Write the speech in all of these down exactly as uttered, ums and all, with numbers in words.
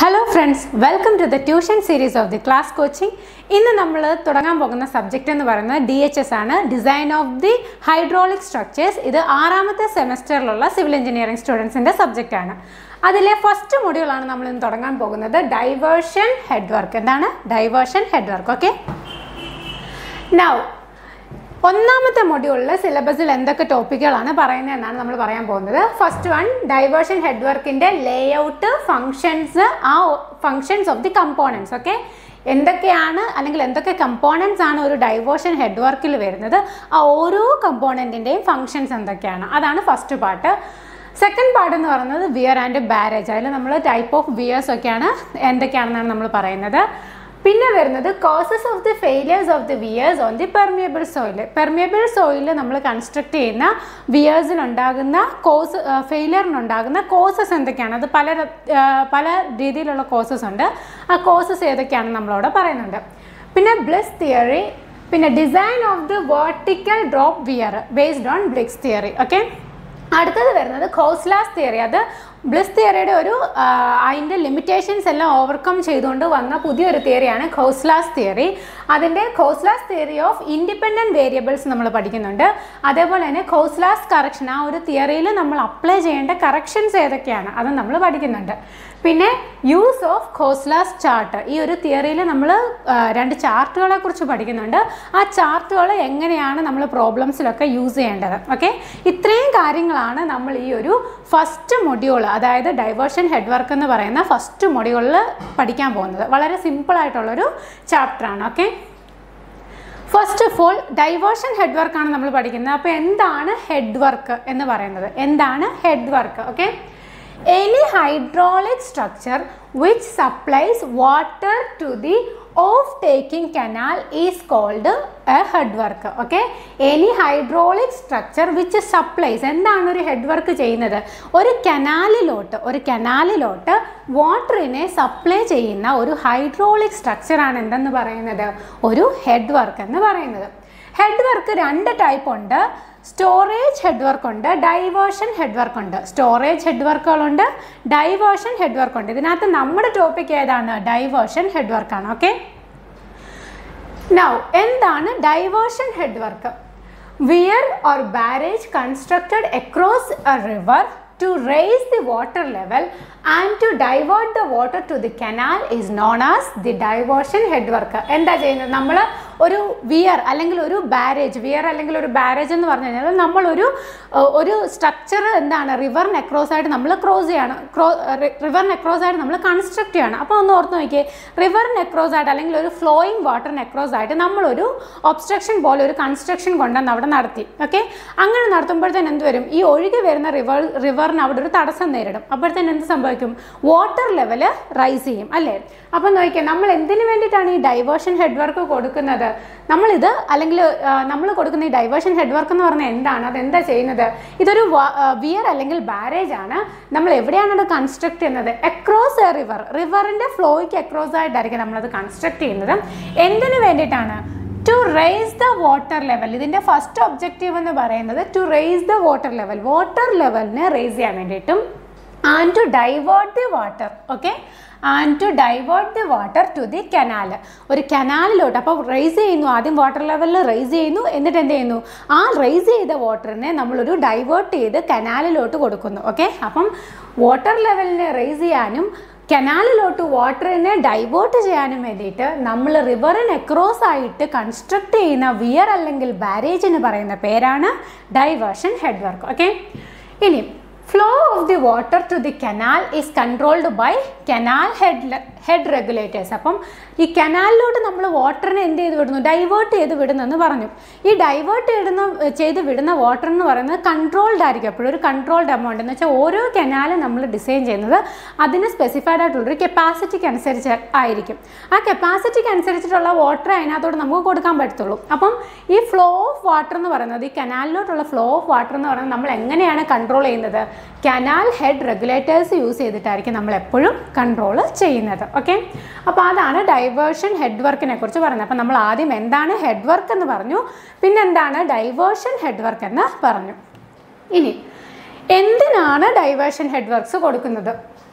Hello friends, welcome to the tuition series of the class coaching. ഇന്ന് നമ്മൾ തുടങ്ങാൻ പോകുന്ന സബ്ജക്റ്റ് എന്ന് പറയുന്നത് ഡി എച്ച് എസ് ആണ്, design of the hydraulic structures. ഇത് ആറാമത്തെ സെമസ്റ്ററിലുള്ള സിവിൽ എഞ്ചിനീയറിംഗ് സ്റ്റുഡൻസിൻ്റെ സബ്ജക്റ്റ് ആണ്. അതിലെ ഫസ്റ്റ് മൊഡ്യൂളാണ് നമ്മൾ ഇന്ന് തുടങ്ങാൻ പോകുന്നത്, ഡൈവേർഷൻ ഹെഡ് വർക്ക്. എന്താണ് diversion head work? Okay, now ഒന്നാമത്തെ മൊഡ്യൂളിൽ സിലബസിൽ എന്തൊക്കെ ടോപ്പിക്കുകളാണ് പറയുന്നതെന്നാണ് നമ്മൾ പറയാൻ പോകുന്നത്. ഫസ്റ്റ് വൺ, ഡൈവേർഷൻ ഹെഡ് വർക്കിൻ്റെ ലേഔട്ട്, ഫങ്ഷൻസ്, ആ functions of the components. Okay, എന്തൊക്കെയാണ് അല്ലെങ്കിൽ എന്തൊക്കെ കമ്പോണൻസ് ആണ് ഒരു ഡൈവേർഷൻ ഹെഡ് വർക്കിൽ വരുന്നത്, ആ ഓരോ കമ്പോണൻറ്റിൻ്റെയും ഫങ്ഷൻസ് എന്തൊക്കെയാണ്, അതാണ് ഫസ്റ്റ് പാർട്ട്. സെക്കൻഡ് പാർട്ട് എന്ന് പറയുന്നത് വിയർ ആൻഡ് ബാരേജ്. അതിൽ നമ്മൾ ടൈപ്പ് ഓഫ് വിയേഴ്സ് ഒക്കെയാണ് എന്തൊക്കെയാണെന്നാണ് നമ്മൾ പറയുന്നത്. പിന്നെ വരുന്നത് causes of the failures of the weirs on the permeable soil. Permeable soil നമ്മൾ കൺസ്ട്രക്ട് ചെയ്യുന്ന വിയേഴ്സിനുണ്ടാകുന്ന കോസ് ഫെയിലിയറിനുണ്ടാകുന്ന കോസസ് എന്തൊക്കെയാണ്, അത് പല പല രീതിയിലുള്ള കോസസ് ഉണ്ട്. ആ കോസസ് ഏതൊക്കെയാണെന്ന് നമ്മളവിടെ പറയുന്നുണ്ട്. പിന്നെ ബ്ലിസ് തിയറി, പിന്നെ design of the vertical drop weir based on Bligh's theory. Okay, അടുത്തത് വരുന്നത് കോസ്ലാസ് തിയറി. അത് ബ്ലിസ് തിയറിയുടെ ഒരു അതിൻ്റെ ലിമിറ്റേഷൻസ് എല്ലാം ഓവർകം ചെയ്തുകൊണ്ട് വന്ന പുതിയൊരു തിയറിയാണ് കോസ്ലാസ് തിയറി. അതിൻ്റെ Khosla's theory of independent variables നമ്മൾ പഠിക്കുന്നുണ്ട്. അതേപോലെ തന്നെ കോസ്ലാസ് കറക്ഷൻ, ആ ഒരു തിയറിയിൽ നമ്മൾ അപ്ലൈ ചെയ്യേണ്ട കറക്ഷൻസ് ഏതൊക്കെയാണ് അത് നമ്മൾ പഠിക്കുന്നുണ്ട്. പിന്നെ യൂസ് ഓഫ് കോസ്ലാസ് ചാർട്ട്, ഈ ഒരു തിയറിയിൽ നമ്മൾ രണ്ട് ചാർട്ടുകളെ കുറിച്ച് പഠിക്കുന്നുണ്ട്. ആ ചാർട്ടുകൾ എങ്ങനെയാണ് നമ്മൾ പ്രോബ്ലംസിലൊക്കെ യൂസ് ചെയ്യേണ്ടത്. ഓക്കെ, ഇത്രയും കാര്യങ്ങളാണ് നമ്മൾ ഈ ഒരു ഫസ്റ്റ് മൊഡ്യൂൾ, അതായത് ഡൈവേർഷൻ ഹെഡ് വർക്ക് എന്ന് പറയുന്ന ഫസ്റ്റ് മൊഡ്യൂളിൽ പഠിക്കാൻ പോകുന്നത്. വളരെ സിമ്പിൾ ആയിട്ടുള്ളൊരു ചാപ്റ്ററാണ്. Okay, first of all diversion head വർക്കാണ് നമ്മൾ പഠിക്കുന്നത്. അപ്പോൾ എന്താണ് ഹെഡ് വർക്ക് എന്ന് പറയുന്നത്? എന്താണ് head work? Okay, any hydraulic structure which supplies water to the off-taking canal is called a head work. Okay, any hydraulic structure which supplies, എന്താണ് ഒരു ഹെഡ് വർക്ക് ചെയ്യുന്നത്? ഒരു കനാലിലോട്ട് ഒരു കനാലിലോട്ട് വാട്ടറിനെ സപ്ലൈ ചെയ്യുന്ന ഒരു ഹൈഡ്രോളിക് സ്ട്രക്ചറാണ് എന്തെന്ന് പറയുന്നത്? ഒരു ഹെഡ് വർക്ക് എന്ന് പറയുന്നത്. ഹെഡ് വർക്ക് രണ്ട് ടൈപ്പ് ഉണ്ട്. സ്റ്റോറേജ് ഹെഡ് വർക്ക് ഉണ്ട്, ഡൈവേർഷൻ ഹെഡ് വർക്ക് ഉണ്ട്. സ്റ്റോറേജ് ഹെഡ് വർക്കുകളുണ്ട്, ഡൈവേർഷൻ ഹെഡ് വർക്ക് ഉണ്ട്. ഇതിനകത്ത് നമ്മുടെ ടോപ്പിക് ഏതാണ്? ഡൈവേർഷൻ ഹെഡ് വർക്കാണ്. ഓക്കെ, നൗ എന്താണ് diversion head work? Weir or barrage constructed across a river to raise the water level and to divert the water to the canal is known as the diversion head work. എന്താ ചെയ്യുന്നത്? നമ്മൾ ഒരു wear അല്ലെങ്കിൽ ഒരു barrage, weir അല്ലെങ്കിൽ ഒരു barrage എന്ന് പറഞ്ഞു കഴിഞ്ഞാൽ നമ്മളൊരു ഒരു സ്ട്രക്ചർ എന്താണ് റിവറിന് അക്രോസ് ആയിട്ട് നമ്മൾ ക്രോസ് ചെയ്യാണ്, ക്രോ റിവറിന് അക്രോസ് ആയിട്ട് നമ്മൾ കൺസ്ട്രക്ട് ചെയ്യണം. അപ്പോൾ ഒന്ന് ഓർത്ത് നോക്കിയേ, റിവറിന് അക്രോസ് ആയിട്ട് അല്ലെങ്കിൽ ഒരു ഫ്ലോയിങ് വാട്ടറിന് അക്രോസ് ആയിട്ട് നമ്മളൊരു ഒബ്സ്ട്രക്ഷൻ പോലെ ഒരു കൺസ്ട്രക്ഷൻ കൊണ്ടുവന്ന് അവിടെ നടത്തി. ഓക്കെ, അങ്ങനെ നടത്തുമ്പോഴത്തേന് എന്ത് വരും? ഈ ഒഴുകി വരുന്ന റിവർ റിവറിന് അവിടെ ഒരു തടസ്സം നേരിടും. അപ്പോഴത്തേന് എന്ത് സംഭവിക്കും? വാട്ടർ ലെവല് റൈസ് ചെയ്യും, അല്ലേ? അപ്പം നോക്കിയാൽ നമ്മൾ എന്തിനു വേണ്ടിയിട്ടാണ് ഈ ഡൈവേർഷൻ ഹെഡ് വർക്ക് കൊടുക്കുന്നത്? നമ്മളിത് അല്ലെങ്കിൽ നമ്മൾ കൊടുക്കുന്ന ഈ ഡൈവേർഷൻ ഹെഡ് വർക്ക് എന്ന് പറഞ്ഞാൽ എന്താണ്? അതെന്താ ചെയ്യുന്നത്? ഇതൊരു വിയർ അല്ലെങ്കിൽ ബാരേജ് ആണ്. നമ്മൾ എവിടെയാണ് അത് കൺസ്ട്രക്ട് ചെയ്യുന്നത്? അക്രോസ് എ റിവർ, റിവറിൻ്റെ ഫ്ലോയ്ക്ക് അക്രോസ് ആയിട്ടായിരിക്കും നമ്മളത് കൺസ്ട്രക്ട് ചെയ്യുന്നത്. എന്തിനു വേണ്ടിയിട്ടാണ്? To raise the water level. ഇതിൻ്റെ ഫസ്റ്റ് ഒബ്ജക്റ്റീവ് എന്ന് പറയുന്നത് to raise the water level, water ലെവലിനെ റേസ് ചെയ്യാൻ വേണ്ടിയിട്ടും, and to divert the water. Okay, and to divert the water to the canal, ഒരു കനാലിലോട്ട്. അപ്പോൾ റേസ് ചെയ്യുന്നു, ആദ്യം വാട്ടർ ലെവലിൽ റേസ് ചെയ്യുന്നു, എന്നിട്ട് എന്ത് ചെയ്യുന്നു? ആ റേസ് ചെയ്ത വാട്ടറിനെ നമ്മളൊരു ഡൈവേർട്ട് ചെയ്ത് കനാലിലോട്ട് കൊടുക്കുന്നു. ഓക്കെ, അപ്പം വാട്ടർ ലെവലിനെ റേസ് ചെയ്യാനും കനാലിലോട്ട് വാട്ടറിനെ ഡൈവേർട്ട് ചെയ്യാനും വേണ്ടിയിട്ട് നമ്മൾ റിവറിന് അക്രോസ് ആയിട്ട് കൺസ്ട്രക്ട് ചെയ്യുന്ന വിയർ അല്ലെങ്കിൽ ബാരേജിന് പറയുന്ന പേരാണ് ഡൈവേർഷൻ ഹെഡ് വർക്ക്. ഓക്കെ, ഇനി flow of the water to the canal is controlled by canal head head regulators. അപ്പം ഈ കനാലിലോട്ട് നമ്മൾ വാട്ടറിനെ എന്ത് ചെയ്ത് വിടുന്നു? ഡൈവേർട്ട് ചെയ്ത് വിടുന്നെന്ന് പറഞ്ഞു. ഈ ഡൈവേർട്ട് ചെയ്തുന്ന ചെയ്ത് വിടുന്ന വാട്ടർ എന്ന് പറയുന്നത് കൺട്രോൾഡ് ആയിരിക്കും. എപ്പോഴും ഒരു കൺട്രോൾഡ് എമൗണ്ട് എന്ന് വെച്ചാൽ ഓരോ കനാലും നമ്മൾ ഡിസൈൻ ചെയ്യുന്നത് അതിന് സ്പെസിഫൈഡ് ആയിട്ടുള്ളൊരു കപ്പാസിറ്റിക്ക് അനുസരിച്ച് ആയിരിക്കും. ആ കപ്പാസിറ്റിക്ക് അനുസരിച്ചിട്ടുള്ള വാട്ടർ അതിനകത്തോട്ട് നമുക്ക് കൊടുക്കാൻ പറ്റത്തുള്ളൂ. അപ്പം ഈ ഫ്ലോ ഓഫ് വാട്ടർ എന്ന് പറയുന്നത്, ഈ കനാലിലോട്ടുള്ള ഫ്ലോ ഓഫ് വാട്ടർ എന്ന് പറയുന്നത് നമ്മൾ എങ്ങനെയാണ് കൺട്രോൾ ചെയ്യുന്നത്? കനാൽ ഹെഡ് റെഗുലേറ്റേഴ്സ് യൂസ് ചെയ്തിട്ടായിരിക്കും നമ്മൾ എപ്പോഴും കൺട്രോൾ ചെയ്യുന്നത്. ഓക്കെ, അപ്പോൾ അതാണ് ഡൈവേർഷൻ ഹെഡ് വർക്കിനെ കുറിച്ച് പറയുന്നത്. അപ്പോൾ നമ്മൾ ആദ്യം എന്താണ് ഹെഡ് വർക്ക് എന്ന് പറഞ്ഞു, പിന്നെന്താണ് ഡൈവേർഷൻ ഹെഡ് വർക്ക് എന്ന് പറഞ്ഞു. ഇനി എന്തിനാണ് ഡൈവേർഷൻ ഹെഡ് വർക്ക്സ് കൊടുക്കുന്നത്?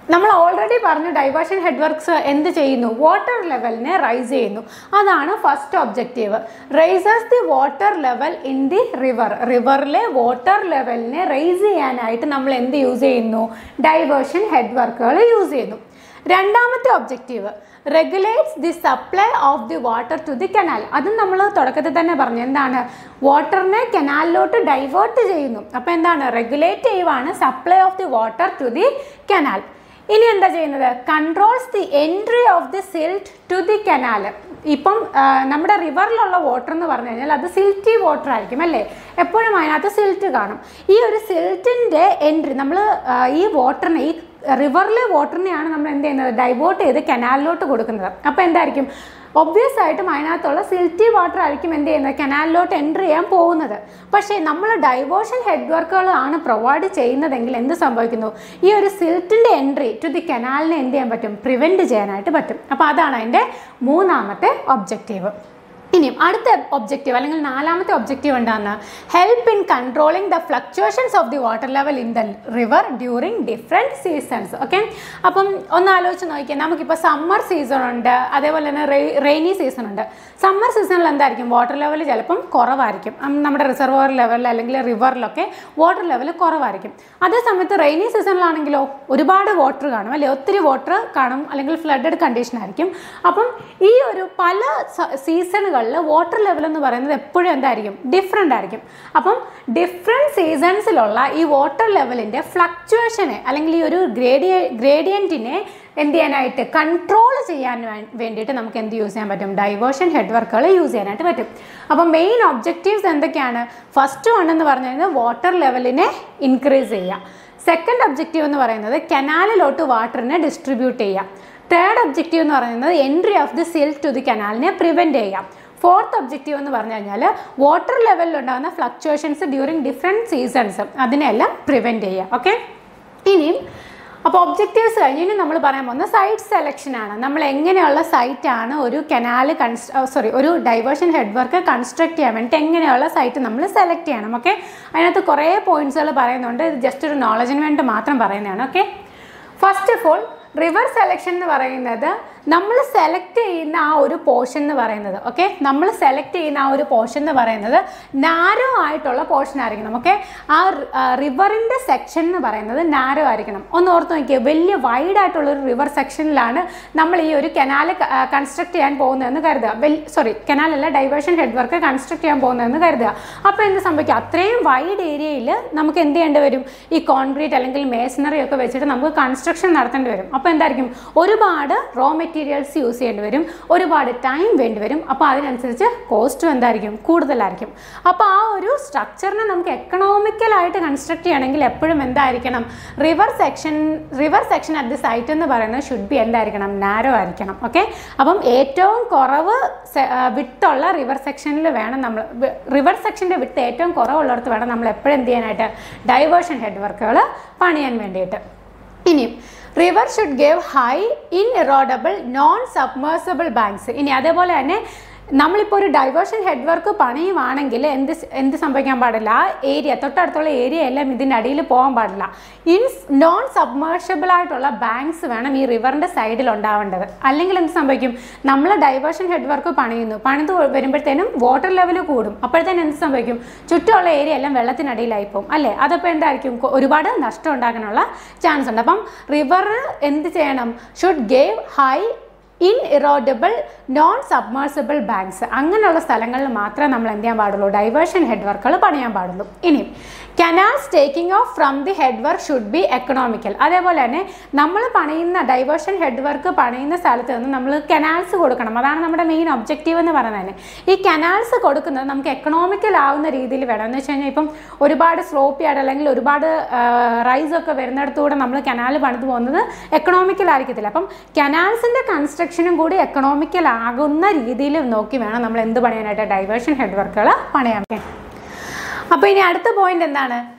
നമ്മൾ ഓൾറെഡി പറഞ്ഞു ഡൈവേർഷൻ ഹെഡ് വർക്ക്സ് എന്ത് ചെയ്യുന്നു, വാട്ടർ ലെവലിനെ റൈസ് ചെയ്യുന്നു. അതാണ് first objective. Raises the water level in the river. റിവറിലെ വാട്ടർ ലെവലിനെ റൈസ് ചെയ്യാനായിട്ട് നമ്മൾ എന്ത് യൂസ് ചെയ്യുന്നു, ഡൈവേർഷൻ ഹെഡ് വർക്കുകൾ യൂസ് ചെയ്യുന്നു. രണ്ടാമത്തെ objective regulates the supply of the water to the canal. അതും നമ്മൾ തുടക്കത്തിൽ തന്നെ പറഞ്ഞു, എന്താണ്, വാട്ടറിനെ കനാലിലോട്ട് ഡൈവേർട്ട് ചെയ്യുന്നു. അപ്പോൾ എന്താണ്, റെഗുലേറ്റ് ചെയ്യുവാണ് supply of the water to the canal. ഇനി എന്താ ചെയ്യുന്നത്, controls the entry of the silt to the canal. ഇപ്പം നമ്മുടെ റിവറിലുള്ള വാട്ടർ എന്ന് പറഞ്ഞു കഴിഞ്ഞാൽ അത് സിൽറ്റി വാട്ടർ ആയിരിക്കും അല്ലേ, എപ്പോഴും അതിനകത്ത് സിൽറ്റ് കാണും. ഈ ഒരു സിൽറ്റിൻ്റെ എൻട്രി നമ്മൾ ഈ വാട്ടറിനെ, ഈ റിവറിലെ വാട്ടറിനെയാണ് നമ്മൾ എന്ത് ചെയ്യുന്നത്, ഡൈവേർട്ട് ചെയ്ത് കനാലിലോട്ട് കൊടുക്കുന്നത്. അപ്പോൾ എന്തായിരിക്കും, ഒബ്വിയസ് ആയിട്ടും അതിനകത്തുള്ള സിൽറ്റി വാട്ടർ ആയിരിക്കും എന്ത് ചെയ്യുന്നത്, കനാലിലോട്ട് എൻട്രി ചെയ്യാൻ പോകുന്നത്. പക്ഷേ നമ്മൾ ഡൈവേർഷൻ ഹെഡ് വർക്കുകളാണ് പ്രൊവൈഡ് ചെയ്യുന്നതെങ്കിൽ എന്ത് സംഭവിക്കുന്നു, ഈ ഒരു സിൽറ്റിൻ്റെ എൻട്രി ടു ദി കനാലിനെ എന്ത് ചെയ്യാൻ പറ്റും, പ്രിവെൻറ്റ് ചെയ്യാനായിട്ട് പറ്റും. അപ്പോൾ അതാണ് അതിൻ്റെ മൂന്നാമത്തെ ഒബ്ജക്റ്റീവ്. ഇനിയും അടുത്ത ഒബ്ജക്റ്റീവ് അല്ലെങ്കിൽ നാലാമത്തെ ഒബ്ജക്റ്റീവ് എന്താണ്, help in controlling the fluctuations of the water level in the river during different seasons. Okay, അപ്പം ഒന്ന് ആലോചിച്ച് നോക്കിയാൽ നമുക്കിപ്പോൾ സമ്മർ സീസൺ ഉണ്ട്, അതേപോലെ തന്നെ റെയിനി സീസൺ ഉണ്ട്. സമ്മർ സീസണിൽ എന്തായിരിക്കും, വാട്ടർ ലെവൽ ചിലപ്പം കുറവായിരിക്കും, നമ്മുടെ റിസർവോയർ ലെവലിൽ അല്ലെങ്കിൽ റിവറിലൊക്കെ വാട്ടർ ലെവൽ കുറവായിരിക്കും. അതേ സമയത്ത് റെയിനി സീസണിലാണെങ്കിലോ ഒരുപാട് വാട്ടർ കാണും അല്ലെ, ഒത്തിരി വാട്ടർ കാണും, അല്ലെങ്കിൽ ഫ്ലഡഡ് കണ്ടീഷൻ ആയിരിക്കും. അപ്പം ഈ ഒരു പല സീസണുകൾ വാട്ടർ ലെവൽ എന്ന് പറയുന്നത് എപ്പോഴും എന്തായിരിക്കും, ഡിഫറെൻ്റ് ആയിരിക്കും. അപ്പം ഡിഫറെൻറ്റ് സീസൺസിലുള്ള ഈ വാട്ടർ ലെവലിൻ്റെ ഫ്ലക്ച്വേഷനെ അല്ലെങ്കിൽ ഈ ഒരു ഗ്രേഡിയ ഗ്രേഡിയൻറ്റിനെ എന്ത് ചെയ്യാനായിട്ട്, കൺട്രോൾ ചെയ്യാൻ വേണ്ടിയിട്ട് നമുക്ക് എന്ത് യൂസ് ചെയ്യാൻ പറ്റും, ഡൈവേർഷൻ ഹെഡ് വർക്കുകൾ യൂസ് ചെയ്യാനായിട്ട് പറ്റും. അപ്പം മെയിൻ ഒബ്ജക്റ്റീവ്സ് എന്തൊക്കെയാണ്, ഫസ്റ്റ് വൺ എന്ന് പറഞ്ഞു കഴിഞ്ഞാൽ വാട്ടർ ലെവലിനെ ഇൻക്രീസ് ചെയ്യുക. സെക്കൻഡ് ഒബ്ജക്റ്റീവ് എന്ന് പറയുന്നത് കനാലിലോട്ട് വാട്ടറിനെ ഡിസ്ട്രിബ്യൂട്ട് ചെയ്യുക. തേർഡ് ഒബ്ജക്റ്റീവ് എന്ന് പറയുന്നത് entry of the silt to the കനാലിനെ പ്രിവെൻറ്റ് ചെയ്യാം. ഫോർത്ത് ഒബ്ജക്റ്റീവ് എന്ന് പറഞ്ഞു കഴിഞ്ഞാൽ വാട്ടർ ലെവലിൽ ഉണ്ടാകുന്ന ഫ്ലക്ച്വേഷൻസ് ഡ്യൂറിങ് ഡിഫറെൻറ്റ് സീസൺസ് അതിനെല്ലാം പ്രിവെൻറ്റ് ചെയ്യുക. ഓക്കെ, ഇനിയും അപ്പോൾ ഒബ്ജക്റ്റീവ്സ് കഴിഞ്ഞ് ഇനി നമ്മൾ പറയാൻ പോകുന്ന സൈറ്റ് സെലക്ഷനാണ്. നമ്മൾ എങ്ങനെയുള്ള സൈറ്റാണ് ഒരു കനാല് കൺസ്ട്ര സോറി ഒരു ഡൈവേർഷൻ ഹെഡ് വർക്ക് കൺസ്ട്രക്ട് ചെയ്യാൻ വേണ്ടിയിട്ട് എങ്ങനെയുള്ള സൈറ്റ് നമ്മൾ സെലക്ട് ചെയ്യണം. ഓക്കെ, അതിനകത്ത് കുറേ പോയിന്റ്സുകൾ പറയുന്നുണ്ട്, ഇത് ജസ്റ്റ് ഒരു നോളജിന് വേണ്ടി മാത്രം പറയുന്നതാണ്. Okay, first of all river selection എന്ന് പറയുന്നത് നമ്മൾ സെലക്ട് ചെയ്യുന്ന ആ ഒരു പോർഷൻ എന്ന് പറയുന്നത്, ഓക്കെ, നമ്മൾ സെലക്ട് ചെയ്യുന്ന ആ ഒരു പോർഷൻ എന്ന് പറയുന്നത് നാരോ ആയിട്ടുള്ള പോർഷൻ ആയിരിക്കണം. ഓക്കെ, ആ റിവറിൻ്റെ സെക്ഷൻ എന്ന് പറയുന്നത് നാരോ ആയിരിക്കണം. ഒന്ന് ഓർത്ത് നോക്കിയാൽ വലിയ വൈഡ് ആയിട്ടുള്ള ഒരു റിവർ സെക്ഷനിലാണ് നമ്മൾ ഈ ഒരു കനാല് കൺസ്ട്രക്ട് ചെയ്യാൻ പോകുന്നതെന്ന് കരുതുക. വെൽ സോറി കനാലല്ല ഡൈവേർഷൻ ഹെഡ് വർക്ക് കൺസ്ട്രക്ട് ചെയ്യാൻ പോകുന്നതെന്ന് കരുതുക. അപ്പോൾ എന്ത് സംഭവിക്കുക, അത്രയും വൈഡ് ഏരിയയിൽ നമുക്ക് എന്ത് ചെയ്യേണ്ടി വരും, ഈ കോൺക്രീറ്റ് അല്ലെങ്കിൽ മേസണറി ഒക്കെ വെച്ചിട്ട് നമുക്ക് കൺസ്ട്രക്ഷൻ നടത്തേണ്ടി വരും. അപ്പോൾ എന്തായിരിക്കും, ഒരുപാട് റോ മെറ്റീരിയൽസ് യൂസ് ചെയ്യേണ്ടി വരും, ഒരുപാട് ടൈം വേണ്ടി വരും. അപ്പോൾ അതിനനുസരിച്ച് കോസ്റ്റും എന്തായിരിക്കും, കൂടുതലായിരിക്കും. അപ്പോൾ ആ ഒരു സ്ട്രക്ചറിനെ നമുക്ക് എക്കണോമിക്കലായിട്ട് കൺസ്ട്രക്ട് ചെയ്യണമെങ്കിൽ എപ്പോഴും എന്തായിരിക്കണം, river section river section at the site എന്ന് പറയുന്നത് ഷുഡ് ബി എന്തായിരിക്കണം, നാരോ ആയിരിക്കണം. ഓക്കെ, അപ്പം ഏറ്റവും കുറവ് വിട്ടുള്ള റിവർ സെക്ഷനിൽ വേണം നമ്മൾ, റിവർ സെക്ഷൻ്റെ വിട്ട് ഏറ്റവും കുറവുള്ളിടത്ത് വേണം നമ്മൾ എപ്പോഴും എന്ത് ചെയ്യാനായിട്ട്, ഡൈവേർഷൻ ഹെഡ് വർക്കുകൾ പണിയാൻ വേണ്ടിയിട്ട്. ഇനിയും river should give high inerodible non submersible banks. ഇനി അതേപോലെ തന്നെ നമ്മളിപ്പോൾ ഒരു ഡൈവേർഷൻ ഹെഡ് വർക്ക് പണിയുവാണെങ്കിൽ എന്ത് എന്ത് സംഭവിക്കാൻ പാടില്ല, ആ ഏരിയ തൊട്ടടുത്തുള്ള ഏരിയ എല്ലാം ഇതിൻ്റെ അടിയിൽ പോകാൻ പാടില്ല. ഇൻ നോൺ സബ്മേർഷ്യബിൾ ആയിട്ടുള്ള ബാങ്ക്സ് വേണം ഈ റിവറിൻ്റെ സൈഡിൽ ഉണ്ടാവേണ്ടത്. അല്ലെങ്കിൽ എന്ത് സംഭവിക്കും, നമ്മൾ ഡൈവേർഷൻ ഹെഡ് വർക്ക് പണിയുന്നു, പണിത് വരുമ്പോഴത്തേനും വാട്ടർ ലെവൽ കൂടും. അപ്പോഴത്തേനും എന്ത് സംഭവിക്കും, ചുറ്റുമുള്ള ഏരിയ എല്ലാം വെള്ളത്തിനടിയിലായി പോകും അല്ലേ. അതപ്പോൾ എന്തായിരിക്കും, ഒരുപാട് നഷ്ടം ഉണ്ടാകാനുള്ള ചാൻസ് ഉണ്ട്. അപ്പം റിവർ എന്ത് ചെയ്യണം, should give high inerodible non submersible banks. അങ്ങനെയുള്ള സ്ഥലങ്ങളിൽ മാത്രമേ നമ്മൾ എന്ത് ചെയ്യാൻ പാടുള്ളൂ, ഡൈവേർഷൻ ഹെഡ് വർക്കുകൾ പണിയാൻ പാടുള്ളൂ. ഇനി canals taking off from the head work should be economical. അതേപോലെ തന്നെ നമ്മൾ പണിയുന്ന ഡൈവേർഷൻ ഹെഡ് വർക്ക് പണിയുന്ന സ്ഥലത്ത് നിന്ന് നമ്മൾ കനാൽസ് കൊടുക്കണം. അതാണ് നമ്മുടെ മെയിൻ ഒബ്ജക്റ്റീവ് എന്ന് പറയുന്നത് തന്നെ. ഈ കനാൽസ് കൊടുക്കുന്നത് നമുക്ക് എക്കണോമിക്കൽ ആവുന്ന രീതിയിൽ വേണം. എന്ന് വെച്ച് കഴിഞ്ഞാൽ ഇപ്പം ഒരുപാട് സ്ലോപ്പി ആയിട്ട് അല്ലെങ്കിൽ ഒരുപാട് റൈസ് ഒക്കെ വരുന്നിടത്തൂടെ നമ്മൾ കനാൽ പണിത് പോകുന്നത് എക്കണോമിക്കൽ ആയിരിക്കത്തില്ല. അപ്പം കനാൽസിൻ്റെ കൺസ്ട്രക്ഷനും കൂടി എക്കണോമിക്കൽ ആകുന്ന രീതിയിൽ നോക്കി വേണം നമ്മൾ എന്ത് പണിയാനായിട്ട്, ഡൈവേർഷൻ ഹെഡ് വർക്കുകൾ പണിയാൻ. അപ്പോൾ ഇനി അടുത്ത പോയിന്റ് എന്താണ്,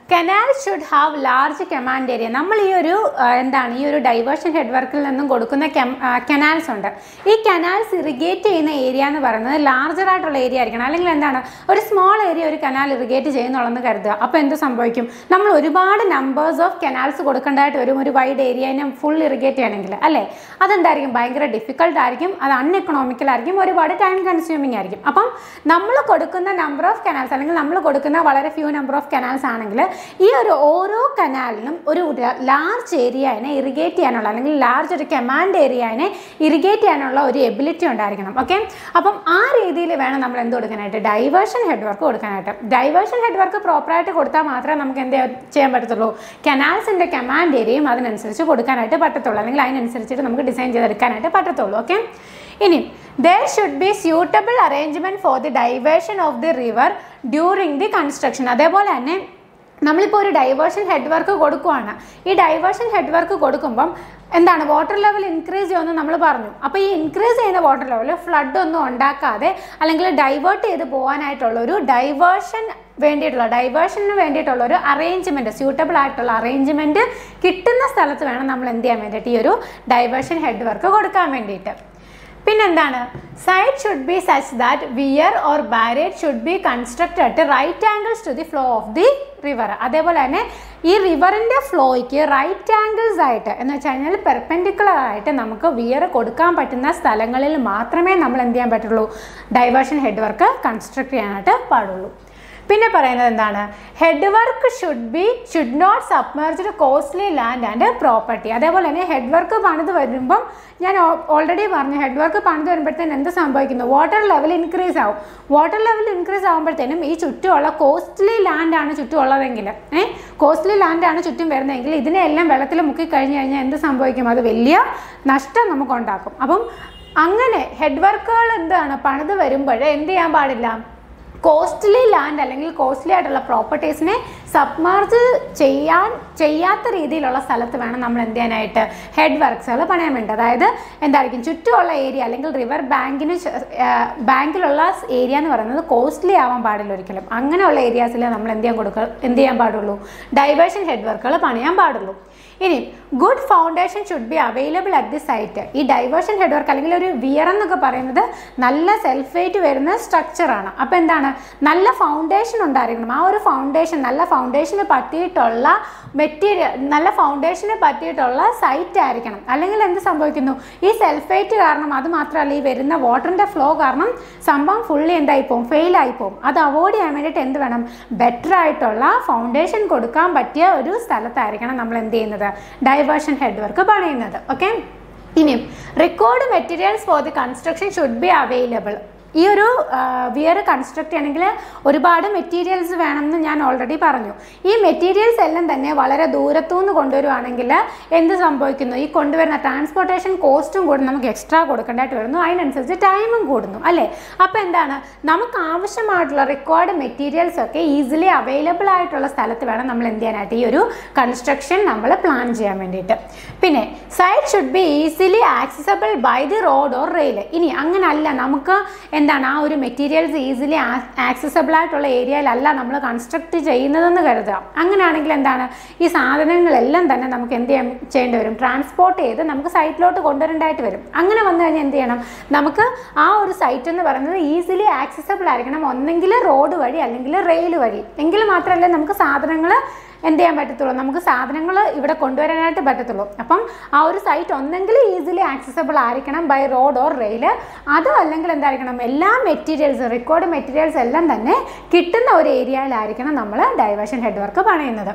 canal should have large command area. നമ്മൾ ഈ ഒരു എന്താണ് ഈ ഒരു ഡൈവേർഷൻ ഹെഡ് വർക്കിൽ നിന്നും കൊടുക്കുന്ന കനാൽസ് ഉണ്ട്. ഈ കനാൽസ് ഇറിഗേറ്റ് ചെയ്യുന്ന ഏരിയ എന്ന് പറയുന്നത് ലാർജർ ആയിട്ടുള്ള ഏരിയ ആയിരിക്കണം. അല്ലെങ്കിൽ എന്താണ് ഒരു സ്മോൾ ഏരിയ ഒരു കനാൽ ഇറിഗേറ്റ് ചെയ്യുന്നുള്ളതെന്ന് കരുതുക. അപ്പോൾ എന്ത് സംഭവിക്കും? നമ്മൾ ഒരുപാട് നമ്പേഴ്സ് ഓഫ് കനാൽസ് കൊടുക്കേണ്ടതായിട്ട് വരും ഒരു വൈഡ് ഏരിയനെ ഫുൾ ഇറിഗേറ്റ് ചെയ്യണമെങ്കിൽ അല്ലേ. അതെന്തായിരിക്കും? ഭയങ്കര ഡിഫിക്കൽട്ട് ആയിരിക്കും, അത് അൺഎക്കണോമിക്കൽ ആയിരിക്കും, ഒരുപാട് ടൈം കൺസ്യൂമിങ് ആയിരിക്കും. അപ്പം നമ്മൾ കൊടുക്കുന്ന നമ്പർ ഓഫ് കനാൽസ് അല്ലെങ്കിൽ നമ്മൾ കൊടുക്കുന്ന വളരെ ഫ്യൂ നമ്പർ ഓഫ് കനാൽസ് ആണെങ്കിൽ ഈ ഒരു ഓരോ കനാലിനും ഒരു ലാർജ് ഏരിയനെ ഇറിഗേറ്റ് ചെയ്യാനുള്ള അല്ലെങ്കിൽ ലാർജ് ഒരു കമാൻഡ് ഏരിയനെ ഇറിഗേറ്റ് ചെയ്യാനുള്ള ഒരു എബിലിറ്റി ഉണ്ടായിരിക്കണം. ഓക്കെ, അപ്പം ആ രീതിയിൽ വേണം നമ്മൾ എന്ത് കൊടുക്കാനായിട്ട്? ഡൈവേർഷൻ ഹെഡ് വർക്ക് കൊടുക്കാനായിട്ട്. ഡൈവേർഷൻ ഹെഡ് വർക്ക് പ്രോപ്പറായിട്ട് കൊടുത്താൽ മാത്രമേ നമുക്ക് എന്ത് ചെയ്യാൻ പറ്റത്തുള്ളൂ? കനാൽസിൻ്റെ കമാൻഡ് ഏരിയയും അതിനനുസരിച്ച് കൊടുക്കാനായിട്ട് പറ്റത്തുള്ളൂ, അല്ലെങ്കിൽ അതിനനുസരിച്ചിട്ട് നമുക്ക് ഡിസൈൻ ചെയ്തെടുക്കാനായിട്ട് പറ്റത്തുള്ളൂ. ഓക്കെ, ഇനി there should be suitable arrangement for the diversion of the river during the construction. അതേപോലെ തന്നെ നമ്മളിപ്പോൾ ഒരു ഡൈവേർഷൻ ഹെഡ് വർക്ക് കൊടുക്കുകയാണ്. ഈ ഡൈവേർഷൻ ഹെഡ് വർക്ക് കൊടുക്കുമ്പം എന്താണ് വാട്ടർ ലെവൽ ഇൻക്രീസ് ചെയ്യുമെന്ന് നമ്മൾ പറഞ്ഞു. അപ്പോൾ ഈ ഇൻക്രീസ് ചെയ്യുന്ന വാട്ടർ ലെവൽ ഫ്ലഡ് ഒന്നും ഉണ്ടാക്കാതെ അല്ലെങ്കിൽ ഡൈവേർട്ട് ചെയ്ത് പോകാനായിട്ടുള്ള ഒരു ഡൈവേർഷൻ വേണ്ടിയിട്ടുള്ള ഡൈവേർഷന് വേണ്ടിയിട്ടുള്ള ഒരു അറേഞ്ച്മെൻറ്റ്, സ്യൂട്ടബിൾ ആയിട്ടുള്ള അറേഞ്ച്മെൻറ്റ് കിട്ടുന്ന സ്ഥലത്ത് വേണം നമ്മൾ എന്ത് ചെയ്യാൻ വേണ്ടിയിട്ട് ഈ ഒരു ഡൈവേർഷൻ ഹെഡ് വർക്ക് കൊടുക്കാൻ വേണ്ടിയിട്ട്. പിന്നെന്താണ്? Site should be such that weir or barrage should be constructed at right angles to the flow of the river. അതേപോലെ തന്നെ ഈ റിവറിൻ്റെ ഫ്ലോയ്ക്ക് റൈറ്റ് ആംഗിൾസ് ആയിട്ട് എന്ന് വെച്ച് കഴിഞ്ഞാൽ പെർപെൻഡിക്കുലർ ആയിട്ട് നമുക്ക് വിയർ കൊടുക്കാൻ പറ്റുന്ന സ്ഥലങ്ങളിൽ മാത്രമേ നമ്മൾ എന്ത് ചെയ്യാൻ പറ്റുള്ളൂ? ഡൈവേർഷൻ ഹെഡ് വർക്ക് കൺസ്ട്രക്ട് ചെയ്യാനായിട്ട് പാടുള്ളൂ. പിന്നെ പറയുന്നത് എന്താണ്? Head work should be should not submerged costly land and property. അതേപോലെ തന്നെ ഹെഡ് വർക്ക് പണിത് വരുമ്പം ഞാൻ ഓൾറെഡി പറഞ്ഞു, ഹെഡ് വർക്ക് പണിത് വരുമ്പോഴത്തേനും എന്ത് സംഭവിക്കുന്നു? വാട്ടർ ലെവൽ ഇൻക്രീസ് ആവും. വാട്ടർ ലെവൽ ഇൻക്രീസ് ആകുമ്പോഴത്തേനും ഈ ചുറ്റുമുള്ള കോസ്റ്റ്ലി ലാൻഡാണ് ചുറ്റുമുള്ളതെങ്കിൽ ഏഹ് കോസ്റ്റ്ലി ലാൻഡാണ് ചുറ്റും വരുന്നതെങ്കിൽ ഇതിനെല്ലാം വെള്ളത്തിൽ മുക്കി കഴിഞ്ഞ് കഴിഞ്ഞാൽ എന്ത് സംഭവിക്കും? അത് വലിയ നഷ്ടം നമുക്കുണ്ടാക്കും. അപ്പം അങ്ങനെ ഹെഡ് വർക്കുകൾ എന്താണ് പണിത് വരുമ്പോൾ എന്ത് ചെയ്യാൻ പാടില്ല? കോസ്റ്റ്ലി ലാൻഡ് അല്ലെങ്കിൽ കോസ്റ്റ്ലി ആയിട്ടുള്ള പ്രോപ്പർട്ടീസിനെ സബ്മർജ് ചെയ്യാൻ ചെയ്യാത്ത രീതിയിലുള്ള സ്ഥലത്ത് വേണം നമ്മൾ എന്ത് ചെയ്യാനായിട്ട് ഹെഡ് വർക്ക്സുകൾ പണിയാൻ വേണ്ടി. അതായത് എന്തായിരിക്കും? ചുറ്റുമുള്ള ഏരിയ അല്ലെങ്കിൽ റിവർ ബാങ്കിന് ബാങ്കിലുള്ള ഏരിയ എന്ന് പറയുന്നത് കോസ്റ്റ്ലി ആവാൻ പാടില്ല ഒരിക്കലും. അങ്ങനെയുള്ള ഏരിയാസിൽ നമ്മൾ എന്ത് ചെയ്യാൻ കൊടുക്കുക എന്ത് ചെയ്യാൻ പാടുള്ളൂ? ഡൈവേർഷൻ ഹെഡ് വർക്കുകൾ പണിയാൻ പാടുള്ളൂ. ഇനി good foundation should be available at the site. ഈ ഡൈവേർഷൻ ഹെഡ് വർക്ക് അല്ലെങ്കിൽ ഒരു വിയർ എന്നൊക്കെ പറയുന്നത് നല്ല സെൽഫ് വെയിറ്റ് വരുന്ന സ്ട്രക്ചറാണ്. അപ്പോൾ എന്താണ്? നല്ല ഫൗണ്ടേഷൻ ഉണ്ടായിരിക്കണം. ആ ഒരു ഫൗണ്ടേഷൻ നല്ല ഫൗണ്ടേഷന് പറ്റിയിട്ടുള്ള മെറ്റീരിയൽ നല്ല ഫൗണ്ടേഷന് പറ്റിയിട്ടുള്ള സൈറ്റ് ആയിരിക്കണം. അല്ലെങ്കിൽ എന്ത് സംഭവിക്കുന്നു? ഈ സെൽഫ് വെയിറ്റ് കാരണം അത് മാത്രമല്ല ഈ വരുന്ന വാട്ടറിൻ്റെ ഫ്ലോ കാരണം സംഭവം ഫുള്ളി എന്തായിപ്പോവും? ഫെയിലായിപ്പോവും. അത് അവോയ്ഡ് ചെയ്യാൻ വേണ്ടിയിട്ട് എന്ത് വേണം? ബെറ്റർ ആയിട്ടുള്ള ഫൗണ്ടേഷൻ കൊടുക്കാൻ പറ്റിയ ഒരു സ്ഥലത്തായിരിക്കണം നമ്മൾ എന്ത് ചെയ്യുന്നത്? ഡൈവേർഷൻ ഹെഡ് വർക്ക് പണിയുന്നത്. ഓക്കെ, ഇനിയും required materials for the construction should be available. ഈ ഒരു വിയർ കൺസ്ട്രക്ട് ചെയ്യണമെങ്കിൽ ഒരുപാട് മെറ്റീരിയൽസ് വേണമെന്ന് ഞാൻ ഓൾറെഡി പറഞ്ഞു. ഈ മെറ്റീരിയൽസ് എല്ലാം തന്നെ വളരെ ദൂരത്തുനിന്ന് കൊണ്ടുവരുവാണെങ്കിൽ എന്ത് സംഭവിക്കുന്നു? ഈ കൊണ്ടുവരുന്ന ട്രാൻസ്പോർട്ടേഷൻ കോസ്റ്റും കൂടി നമുക്ക് എക്സ്ട്രാ കൊടുക്കേണ്ടതായിട്ട് വരുന്നു. അതിനനുസരിച്ച് ടൈമും കൂടുന്നു അല്ലേ. അപ്പോൾ എന്താണ്? നമുക്ക് ആവശ്യമായിട്ടുള്ള റിക്വയർഡ് മെറ്റീരിയൽസ് ഒക്കെ ഈസിലി അവൈലബിൾ ആയിട്ടുള്ള സ്ഥലത്ത് വേണം നമ്മൾ എന്ത് ചെയ്യാനായിട്ട് ഈ ഒരു കൺസ്ട്രക്ഷൻ നമ്മൾ പ്ലാൻ ചെയ്യാൻ വേണ്ടിയിട്ട്. പിന്നെ site should be easily accessible by the road or rail. ഇനി അങ്ങനല്ല, നമുക്ക് എന്താണ് ആ ഒരു മെറ്റീരിയൽസ് ഈസിലി ആക്സസബിൾ ആയിട്ടുള്ള ഏരിയയിലല്ല നമ്മൾ കൺസ്ട്രക്ട് ചെയ്യുന്നതെന്ന് കരുതുക. അങ്ങനെയാണെങ്കിൽ എന്താണ്? ഈ സാധനങ്ങളെല്ലാം തന്നെ നമുക്ക് എന്ത് ചെയ്യാൻ ചെയ്യേണ്ടി വരും? ട്രാൻസ്പോർട്ട് ചെയ്ത് നമുക്ക് സൈറ്റിലോട്ട് കൊണ്ടുവരേണ്ടതായിട്ട് വരും. അങ്ങനെ വന്നു കഴിഞ്ഞാൽ എന്ത് ചെയ്യണം? നമുക്ക് ആ ഒരു സൈറ്റ് എന്ന് പറയുന്നത് ഈസിലി ആക്സസബിൾ ആയിരിക്കണം. ഒന്നെങ്കിൽ റോഡ് വഴി അല്ലെങ്കിൽ റെയിൽ വഴി. എങ്കിൽ മാത്രമല്ലേ നമുക്ക് സാധനങ്ങൾ എന്ത് ചെയ്യാൻ പറ്റത്തുള്ളൂ? നമുക്ക് സാധനങ്ങൾ ഇവിടെ കൊണ്ടുവരാനായിട്ട് പറ്റത്തുള്ളൂ. അപ്പം ആ ഒരു സൈറ്റ് ഒന്നെങ്കിൽ ഈസിലി ആക്സസബിൾ ആയിരിക്കണം ബൈ റോഡ് ഓർ റെയിൽ. അതും അല്ലെങ്കിൽ എന്തായിരിക്കണം? എല്ലാ മെറ്റീരിയൽസ് റിക്വയർഡ് മെറ്റീരിയൽസ് എല്ലാം തന്നെ കിട്ടുന്ന ഒരു ഏരിയയിലായിരിക്കണം നമ്മൾ ഡൈവേർഷൻ ഹെഡ് വർക്ക് പണിയുന്നത്.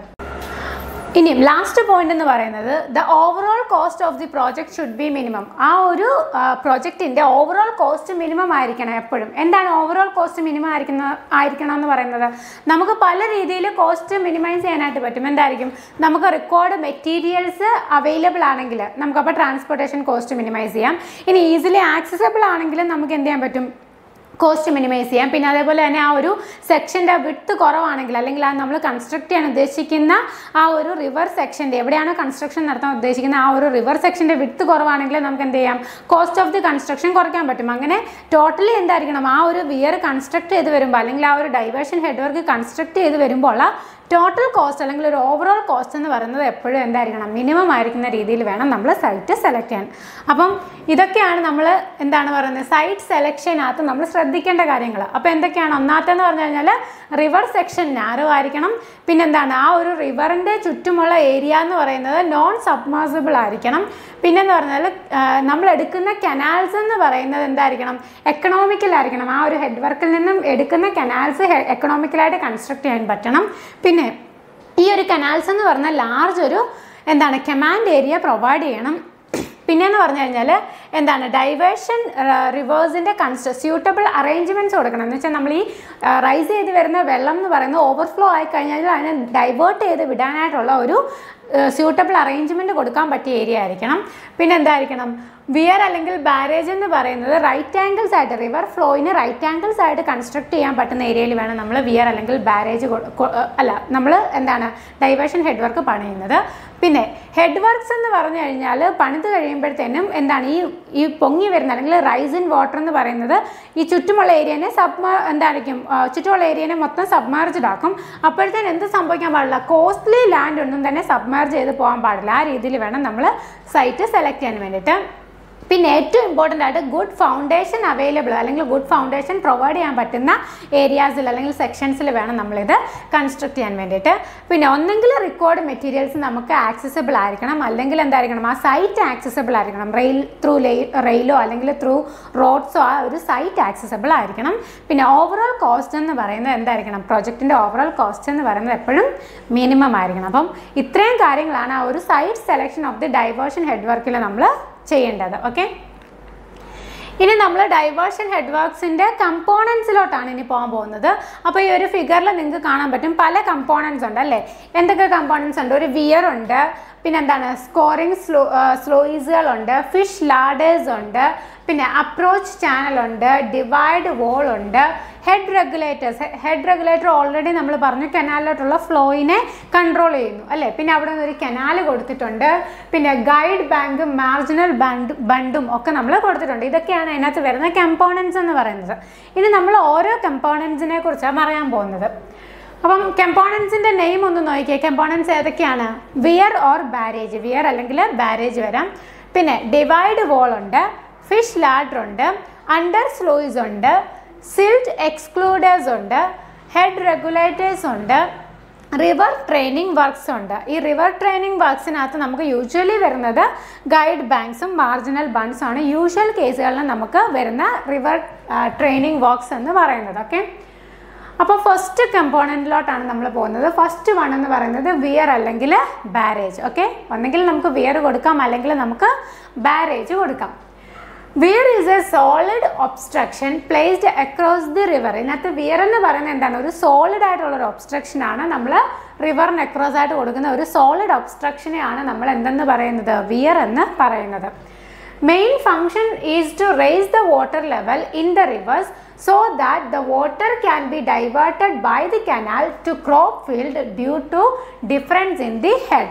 ഇനിയും ലാസ്റ്റ് പോയിന്റ് എന്ന് പറയുന്നത് the overall cost of the project should be minimum. ആ ഒരു പ്രോജക്റ്റിൻ്റെ ഓവറോൾ കോസ്റ്റ് മിനിമം ആയിരിക്കണം എപ്പോഴും. എന്താണ് ഓവറോൾ കോസ്റ്റ് മിനിമം ആയിരിക്കുന്ന ആയിരിക്കണം എന്ന് പറയുന്നത്? നമുക്ക് പല രീതിയിൽ കോസ്റ്റ് മിനിമൈസ് ചെയ്യാനായിട്ട് പറ്റും. എന്തായിരിക്കും? നമുക്ക് റിക്വയർഡ് മെറ്റീരിയൽസ് അവൈലബിൾ ആണെങ്കിൽ നമുക്കപ്പോൾ ട്രാൻസ്പോർട്ടേഷൻ കോസ്റ്റ് മിനിമൈസ് ചെയ്യാം. ഇനി ഈസിലി ആക്സസബിൾ ആണെങ്കിൽ നമുക്ക് എന്ത് ചെയ്യാൻ പറ്റും? കോസ്റ്റ് മിനിമൈസ് ചെയ്യാം. പിന്നെ അതേപോലെ തന്നെ ആ ഒരു സെക്ഷൻ്റെ വിഡ്ത്ത് കുറവാണെങ്കിൽ അല്ലെങ്കിൽ ആ നമ്മൾ കൺസ്ട്രക്ട് ചെയ്യാൻ ഉദ്ദേശിക്കുന്ന ആ ഒരു റിവർ സെക്ഷൻ്റെ എവിടെയാണോ കൺസ്ട്രക്ഷൻ നടത്താൻ ഉദ്ദേശിക്കുന്ന ആ ഒരു റിവർ സെക്ഷൻ്റെ വിഡ്ത്ത് കുറവാണെങ്കിൽ നമുക്ക് എന്ത് ചെയ്യാം? കോസ്റ്റ് ഓഫ് ദി കൺസ്ട്രക്ഷൻ കുറയ്ക്കാൻ പറ്റും. അങ്ങനെ ടോട്ടലി എന്തായിരിക്കണം? ആ ഒരു വിയർ കൺസ്ട്രക്ട് ചെയ്ത് വരുമ്പോൾ അല്ലെങ്കിൽ ആ ഒരു ഡൈവേർഷൻ ഹെഡ് വർക്ക് കൺസ്ട്രക്ട് ചെയ്ത് വരുമ്പോൾ ടോട്ടൽ കോസ്റ്റ് അല്ലെങ്കിൽ ഒരു ഓവറോൾ കോസ്റ്റ് എന്ന് പറയുന്നത് എപ്പോഴും എന്തായിരിക്കണം, മിനിമം ആയിരിക്കുന്ന രീതിയിൽ വേണം നമ്മൾ സൈറ്റ് സെലക്ട് ചെയ്യാൻ. അപ്പം ഇതൊക്കെയാണ് നമ്മൾ എന്താണ് പറയുന്നത് സൈറ്റ് സെലക്ഷനകത്ത് നമ്മൾ ശ്രദ്ധിക്കേണ്ട കാര്യങ്ങൾ. അപ്പോൾ എന്തൊക്കെയാണ്? ഒന്നാമത്തെന്ന് പറഞ്ഞു കഴിഞ്ഞാൽ റിവർ സെക്ഷൻ നാരോ ആയിരിക്കണം. പിന്നെന്താണ്, ആ ഒരു റിവറിൻ്റെ ചുറ്റുമുള്ള ഏരിയ എന്ന് പറയുന്നത് നോൺ സബ്മേഴ്സിബിൾ ആയിരിക്കണം. പിന്നെന്ന് പറഞ്ഞാൽ നമ്മൾ എടുക്കുന്ന കനാൽസ് എന്ന് പറയുന്നത് എന്തായിരിക്കണം, എക്കണോമിക്കലായിരിക്കണം. ആ ഒരു ഹെഡ് വർക്കിൽ നിന്നും എടുക്കുന്ന കനാൽസ് എക്കണോമിക്കലായിട്ട് കൺസ്ട്രക്ട് ചെയ്യാൻ പറ്റണം. പിന്നെ ഈ ഒരു കനാൽസ് എന്ന് പറഞ്ഞാൽ ലാർജ് ഒരു എന്താണ് കമാൻഡ് ഏരിയ പ്രൊവൈഡ് ചെയ്യണം. പിന്നെയെന്ന് പറഞ്ഞു കഴിഞ്ഞാൽ എന്താണ് ഡൈവേർഷൻ റിവേഴ്സിൻ്റെ കൺസ്ട്ര സ്യൂട്ടബിൾ അറേഞ്ച്മെൻറ്റ്സ് കൊടുക്കണം. എന്ന് വെച്ചാൽ നമ്മൾ ഈ റൈസ് ചെയ്ത് വരുന്ന വെള്ളം എന്ന് പറയുന്നത് ഓവർഫ്ലോ ആയി കഴിഞ്ഞാൽ അതിനെ ഡൈവേർട്ട് ചെയ്ത് വിടാനായിട്ടുള്ള ഒരു സ്യൂട്ടബിൾ അറേഞ്ച്മെൻറ്റ് കൊടുക്കാൻ പറ്റിയ ഏരിയ ആയിരിക്കണം. പിന്നെ എന്തായിരിക്കണം, വിയർ അല്ലെങ്കിൽ ബാരേജ് എന്ന് പറയുന്നത് റൈറ്റ് ആംഗിൾസ് ആയിട്ട് റിവർ ഫ്ലോയിന് റൈറ്റ് ആംഗിൾസ് ആയിട്ട് കൺസ്ട്രക്ട് ചെയ്യാൻ പറ്റുന്ന ഏരിയയിൽ വേണം നമ്മൾ വിയർ അല്ലെങ്കിൽ ബാരേജ് അല്ല നമ്മൾ എന്താണ് ഡൈവേർഷൻ ഹെഡ് വർക്ക് പണിയുന്നത്. പിന്നെ ഹെഡ് വർക്ക്സ് എന്ന് പറഞ്ഞു കഴിഞ്ഞാൽ പണിത് കഴിയുമ്പോഴത്തേനും എന്താണ് ഈ ഈ പൊങ്ങി വരുന്ന അല്ലെങ്കിൽ റൈസ് ഇൻ വാട്ടർ എന്ന് പറയുന്നത് ഈ ചുറ്റുമുള്ള ഏരിയനെ സബ്മ എന്തായിരിക്കും ചുറ്റുമുള്ള ഏരിയനെ മൊത്തം സബ്മേർജ്ഡ് ആക്കും. അപ്പോഴത്തേനും എന്ത് സംഭവിക്കാൻ പാടില്ല, കോസ്റ്റ്ലി ലാൻഡ് ഒന്നും തന്നെ സബ്മേർജ് ചെയ്ത് പോകാൻ പാടില്ല. ആ രീതിയിൽ വേണം നമ്മൾ സൈറ്റ് സെലക്ട് ചെയ്യാൻ വേണ്ടിയിട്ട്. പിന്നെ ഏറ്റവും ഇമ്പോർട്ടൻ്റ് ആയിട്ട് ഗുഡ് ഫൗണ്ടേഷൻ അവൈലബിൾ അല്ലെങ്കിൽ ഗുഡ് ഫൗണ്ടേഷൻ പ്രൊവൈഡ് ചെയ്യാൻ പറ്റുന്ന ഏരിയാസിൽ അല്ലെങ്കിൽ സെക്ഷൻസിൽ വേണം നമ്മളിത് കൺസ്ട്രക്ട് ചെയ്യാൻ വേണ്ടിയിട്ട്. പിന്നെ ഒന്നെങ്കിൽ റിക്വയർഡ് മെറ്റീരിയൽസ് നമുക്ക് ആക്സസിബിൾ ആയിരിക്കണം, അല്ലെങ്കിൽ എന്തായിരിക്കണം ആ സൈറ്റ് ആക്സസിബിൾ ആയിരിക്കണം. റെയിൽ ത്രൂ റെയിലോ അല്ലെങ്കിൽ ത്രൂ റോഡ്സോ ആ ഒരു സൈറ്റ് ആക്സസിബിൾ ആയിരിക്കണം. പിന്നെ ഓവറോൾ കോസ്റ്റ് എന്ന് പറയുന്നത് എന്തായിരിക്കണം, പ്രൊജക്റ്റിൻ്റെ ഓവറോൾ കോസ്റ്റ് എന്ന് പറയുന്നത് എപ്പോഴും മിനിമം ആയിരിക്കണം. അപ്പം ഇത്രയും കാര്യങ്ങളാണ് ആ ഒരു site selection of the diversion head വർക്കിൽ നമ്മൾ ചെയ്യേണ്ടത്. ഓക്കെ, ഇനി നമ്മൾ ഡൈവേർഷൻ ഹെഡ് വർക്ക്സിൻ്റെ കമ്പോണൻസിലോട്ടാണ് ഇനി പോകാൻ പോകുന്നത്. അപ്പോൾ ഈ ഒരു ഫിഗറിൽ നിങ്ങൾക്ക് കാണാൻ പറ്റും പല കമ്പോണൻസ് ഉണ്ട് അല്ലേ. എന്തൊക്കെ കമ്പോണൻസ് ഉണ്ട്? ഒരു വിയർ ഉണ്ട്, പിന്നെ എന്താണ് സ്കോറിംഗ് സ്ലോ സ്ലോയിസുകളുണ്ട്, ഫിഷ് ലാഡേഴ്സ് ഉണ്ട്, പിന്നെ അപ്രോച്ച് ചാനലുണ്ട്, ഡിവൈഡ് വോൾ ഉണ്ട്, head regulators. Head regulator already നമ്മൾ പറഞ്ഞു കനാലിലോട്ടുള്ള ഫ്ലോയിനെ കൺട്രോൾ ചെയ്യുന്നു അല്ലേ. പിന്നെ അവിടെ നിന്ന് ഒരു കനാൽ കൊടുത്തിട്ടുണ്ട്. പിന്നെ ഗൈഡ് ബാങ്കും മാർജിനൽ ബണ്ട് ബണ്ടും ഒക്കെ നമ്മൾ കൊടുത്തിട്ടുണ്ട്. ഇതൊക്കെയാണ് അതിനകത്ത് വരുന്ന കമ്പോണൻസ് എന്ന് പറയുന്നത്. ഇനി നമ്മൾ ഓരോ കമ്പോണൻസിനെ കുറിച്ചാണ് പറയാൻ പോകുന്നത്. അപ്പം കമ്പോണൻസിൻ്റെ നെയിം ഒന്ന് നോക്കിയേ. കമ്പോണൻസ് ഏതൊക്കെയാണ്? വിയർ ഓർ ബാരേജ്, വിയർ അല്ലെങ്കിൽ ബാരേജ് വരാം. പിന്നെ ഡിവൈഡ് വോൾ ഉണ്ട്, ഫിഷ് ലാഡർ ഉണ്ട്, അണ്ടർ സ്ലോയിസ് ഉണ്ട്, സിൽറ്റ് എക്സ്ക്ലൂഡേഴ്സ് ഉണ്ട്, ഹെഡ് റെഗുലേറ്റേഴ്സ് ഉണ്ട്, റിവർ ട്രെയിനിങ് വർക്ക്സ് ഉണ്ട്. ഈ റിവർ ട്രെയിനിങ് വർക്ക്സിനകത്ത് നമുക്ക് യൂഷ്വലി വരുന്നത് ഗൈഡ് ബാങ്ക്സും മാർജിനൽ ബൺസും ആണ് യൂഷ്വൽ കേസുകളിൽ നമുക്ക് വരുന്ന റിവർ ട്രെയിനിങ് വർക്ക്സ് എന്ന് പറയുന്നത്. ഓക്കെ, അപ്പോൾ ഫസ്റ്റ് കമ്പോണൻറ്റിലോട്ടാണ് നമ്മൾ പോകുന്നത്. ഫസ്റ്റ് വൺ എന്ന് പറയുന്നത് വിയർ അല്ലെങ്കിൽ ബാരേജ്. ഓക്കെ, ഒന്നെങ്കിൽ നമുക്ക് വിയർ കൊടുക്കാം അല്ലെങ്കിൽ നമുക്ക് ബാരേജ് കൊടുക്കാം. Weir is a solid obstruction placed across the river. ഇതിനകത്ത് വിയർ എന്ന് പറയുന്നത് എന്താണ്? ഒരു സോളിഡ് ആയിട്ടുള്ള ഒരു ഒബ്സ്ട്രക്ഷൻ ആണ്. നമ്മൾ റിവറിന് അക്രോസ് ആയിട്ട് കൊടുക്കുന്ന ഒരു സോളിഡ് ഒബ്സ്ട്രക്ഷനെയാണ് നമ്മൾ എന്തെന്ന് പറയുന്നത്? വിയർ എന്ന് പറയുന്നത്. Main function is to raise the water level in the rivers so that the water can be diverted by the canal to crop field due to difference in the head.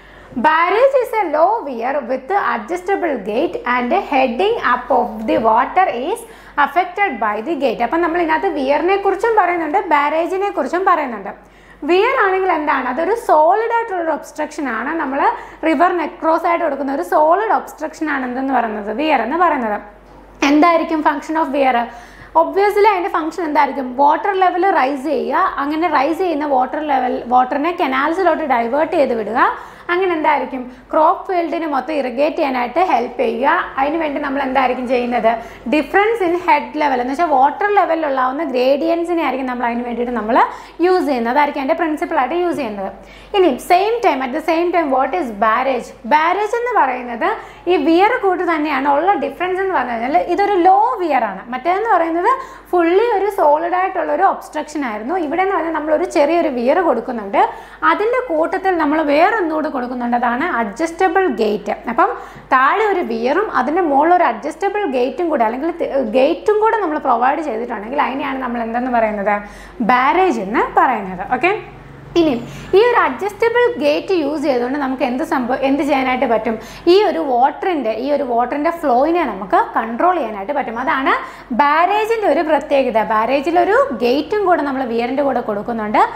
Barrage is a low weir with adjustable gate and heading up of the water is affected by the gate. അപ്പം നമ്മൾ ഇതിനകത്ത് വിയറിനെ കുറിച്ചും പറയുന്നുണ്ട്, ബാരേജിനെ കുറിച്ചും പറയുന്നുണ്ട്. Wear ആണെങ്കിൽ എന്താണ്? അതൊരു സോളിഡ് ആയിട്ടുള്ളൊരു ഒബ്സ്ട്രക്ഷൻ ആണ്. നമ്മൾ റിവറിന് അക്രോസ് ആയിട്ട് കൊടുക്കുന്ന ഒരു സോളിഡ് ഒബ്സ്ട്രക്ഷൻ ആണ് എന്തെന്ന് പറയുന്നത്? വിയർ എന്ന് പറയുന്നത്. എന്തായിരിക്കും ഫംഗ്ഷൻ ഓഫ് വിയർ? ഒബ്വിയസ്ലി അതിൻ്റെ ഫംഗ്ഷൻ എന്തായിരിക്കും? വാട്ടർ ലെവൽ റൈസ് ചെയ്യുക. അങ്ങനെ റൈസ് ചെയ്യുന്ന വാട്ടർ ലെവൽ വാട്ടറിനെ കനാൽസിലോട്ട് ഡൈവേർട്ട് ചെയ്ത് വിടുക. അങ്ങനെ എന്തായിരിക്കും? ക്രോപ്പ് ഫീൽഡിന് മൊത്തം ഇറിഗേറ്റ് ചെയ്യാനായിട്ട് ഹെൽപ്പ് ചെയ്യുക. അതിന് വേണ്ടി നമ്മൾ എന്തായിരിക്കും ചെയ്യുന്നത്? ഡിഫറൻസ് ഇൻ ഹെഡ് ലെവൽ എന്ന് വെച്ചാൽ വാട്ടർ ലെവലിലുള്ളാവുന്ന ഗ്രേഡിയൻസിനെ ആയിരിക്കും നമ്മൾ അതിന് വേണ്ടിയിട്ട് നമ്മൾ യൂസ് ചെയ്യുന്നത്. അതായിരിക്കും അതിൻ്റെ പ്രിൻസിപ്പിളായിട്ട് യൂസ് ചെയ്യുന്നത്. ഇനി same time at the same time what is barrage? Barrage എന്ന് പറയുന്നത് ഈ വിയർ കൂട്ട് തന്നെയാണ്. ഉള്ള ഡിഫറൻസ് എന്ന് പറഞ്ഞു കഴിഞ്ഞാൽ ഇതൊരു ലോ വിയർ ആണ്. മറ്റേതെന്ന് പറയുന്നത് ഫുള്ളി ഒരു സോളിഡ് ആയിട്ടുള്ള ഒരു ഒബ്സ്ട്രക്ഷൻ ആയിരുന്നു. ഇവിടെ എന്ന് പറഞ്ഞാൽ നമ്മളൊരു ചെറിയൊരു വിയർ കൊടുക്കുന്നുണ്ട്. അതിൻ്റെ കൂട്ടത്തിൽ നമ്മൾ വേറൊന്നുകൂടി കൊടുക്കുന്നുണ്ട്, അതാണ് അഡ്ജസ്റ്റബിൾ ഗേറ്റ്. അപ്പം താഴെ ഒരു വിയറും അതിൻ്റെ മുകളിൽ ഒരു അഡ്ജസ്റ്റബിൾ ഗേറ്റും കൂടെ അല്ലെങ്കിൽ ഗേറ്റും കൂടെ നമ്മൾ പ്രൊവൈഡ് ചെയ്തിട്ടുണ്ടെങ്കിൽ അതിനെയാണ് നമ്മൾ എന്തെന്ന് പറയുന്നത്? ബാരേജ് എന്ന് പറയുന്നത്. ഓക്കെ, ഇനി ഈ ഒരു അഡ്ജസ്റ്റബിൾ ഗേറ്റ് യൂസ് ചെയ്തുകൊണ്ട് നമുക്ക് എന്ത് സംഭവം എന്ത് ചെയ്യാനായിട്ട് പറ്റും? ഈ ഒരു വാട്ടറിൻ്റെ ഈ ഒരു വാട്ടറിൻ്റെ ഫ്ലോയിനെ നമുക്ക് കൺട്രോൾ ചെയ്യാനായിട്ട് പറ്റും. അതാണ് ബാരേജിൻ്റെ ഒരു പ്രത്യേകത. ബാരേജിലൊരു ഗേറ്റും കൂടെ നമ്മൾ വിയറിൻ്റെ കൂടെ കൊടുക്കുന്നുണ്ട്.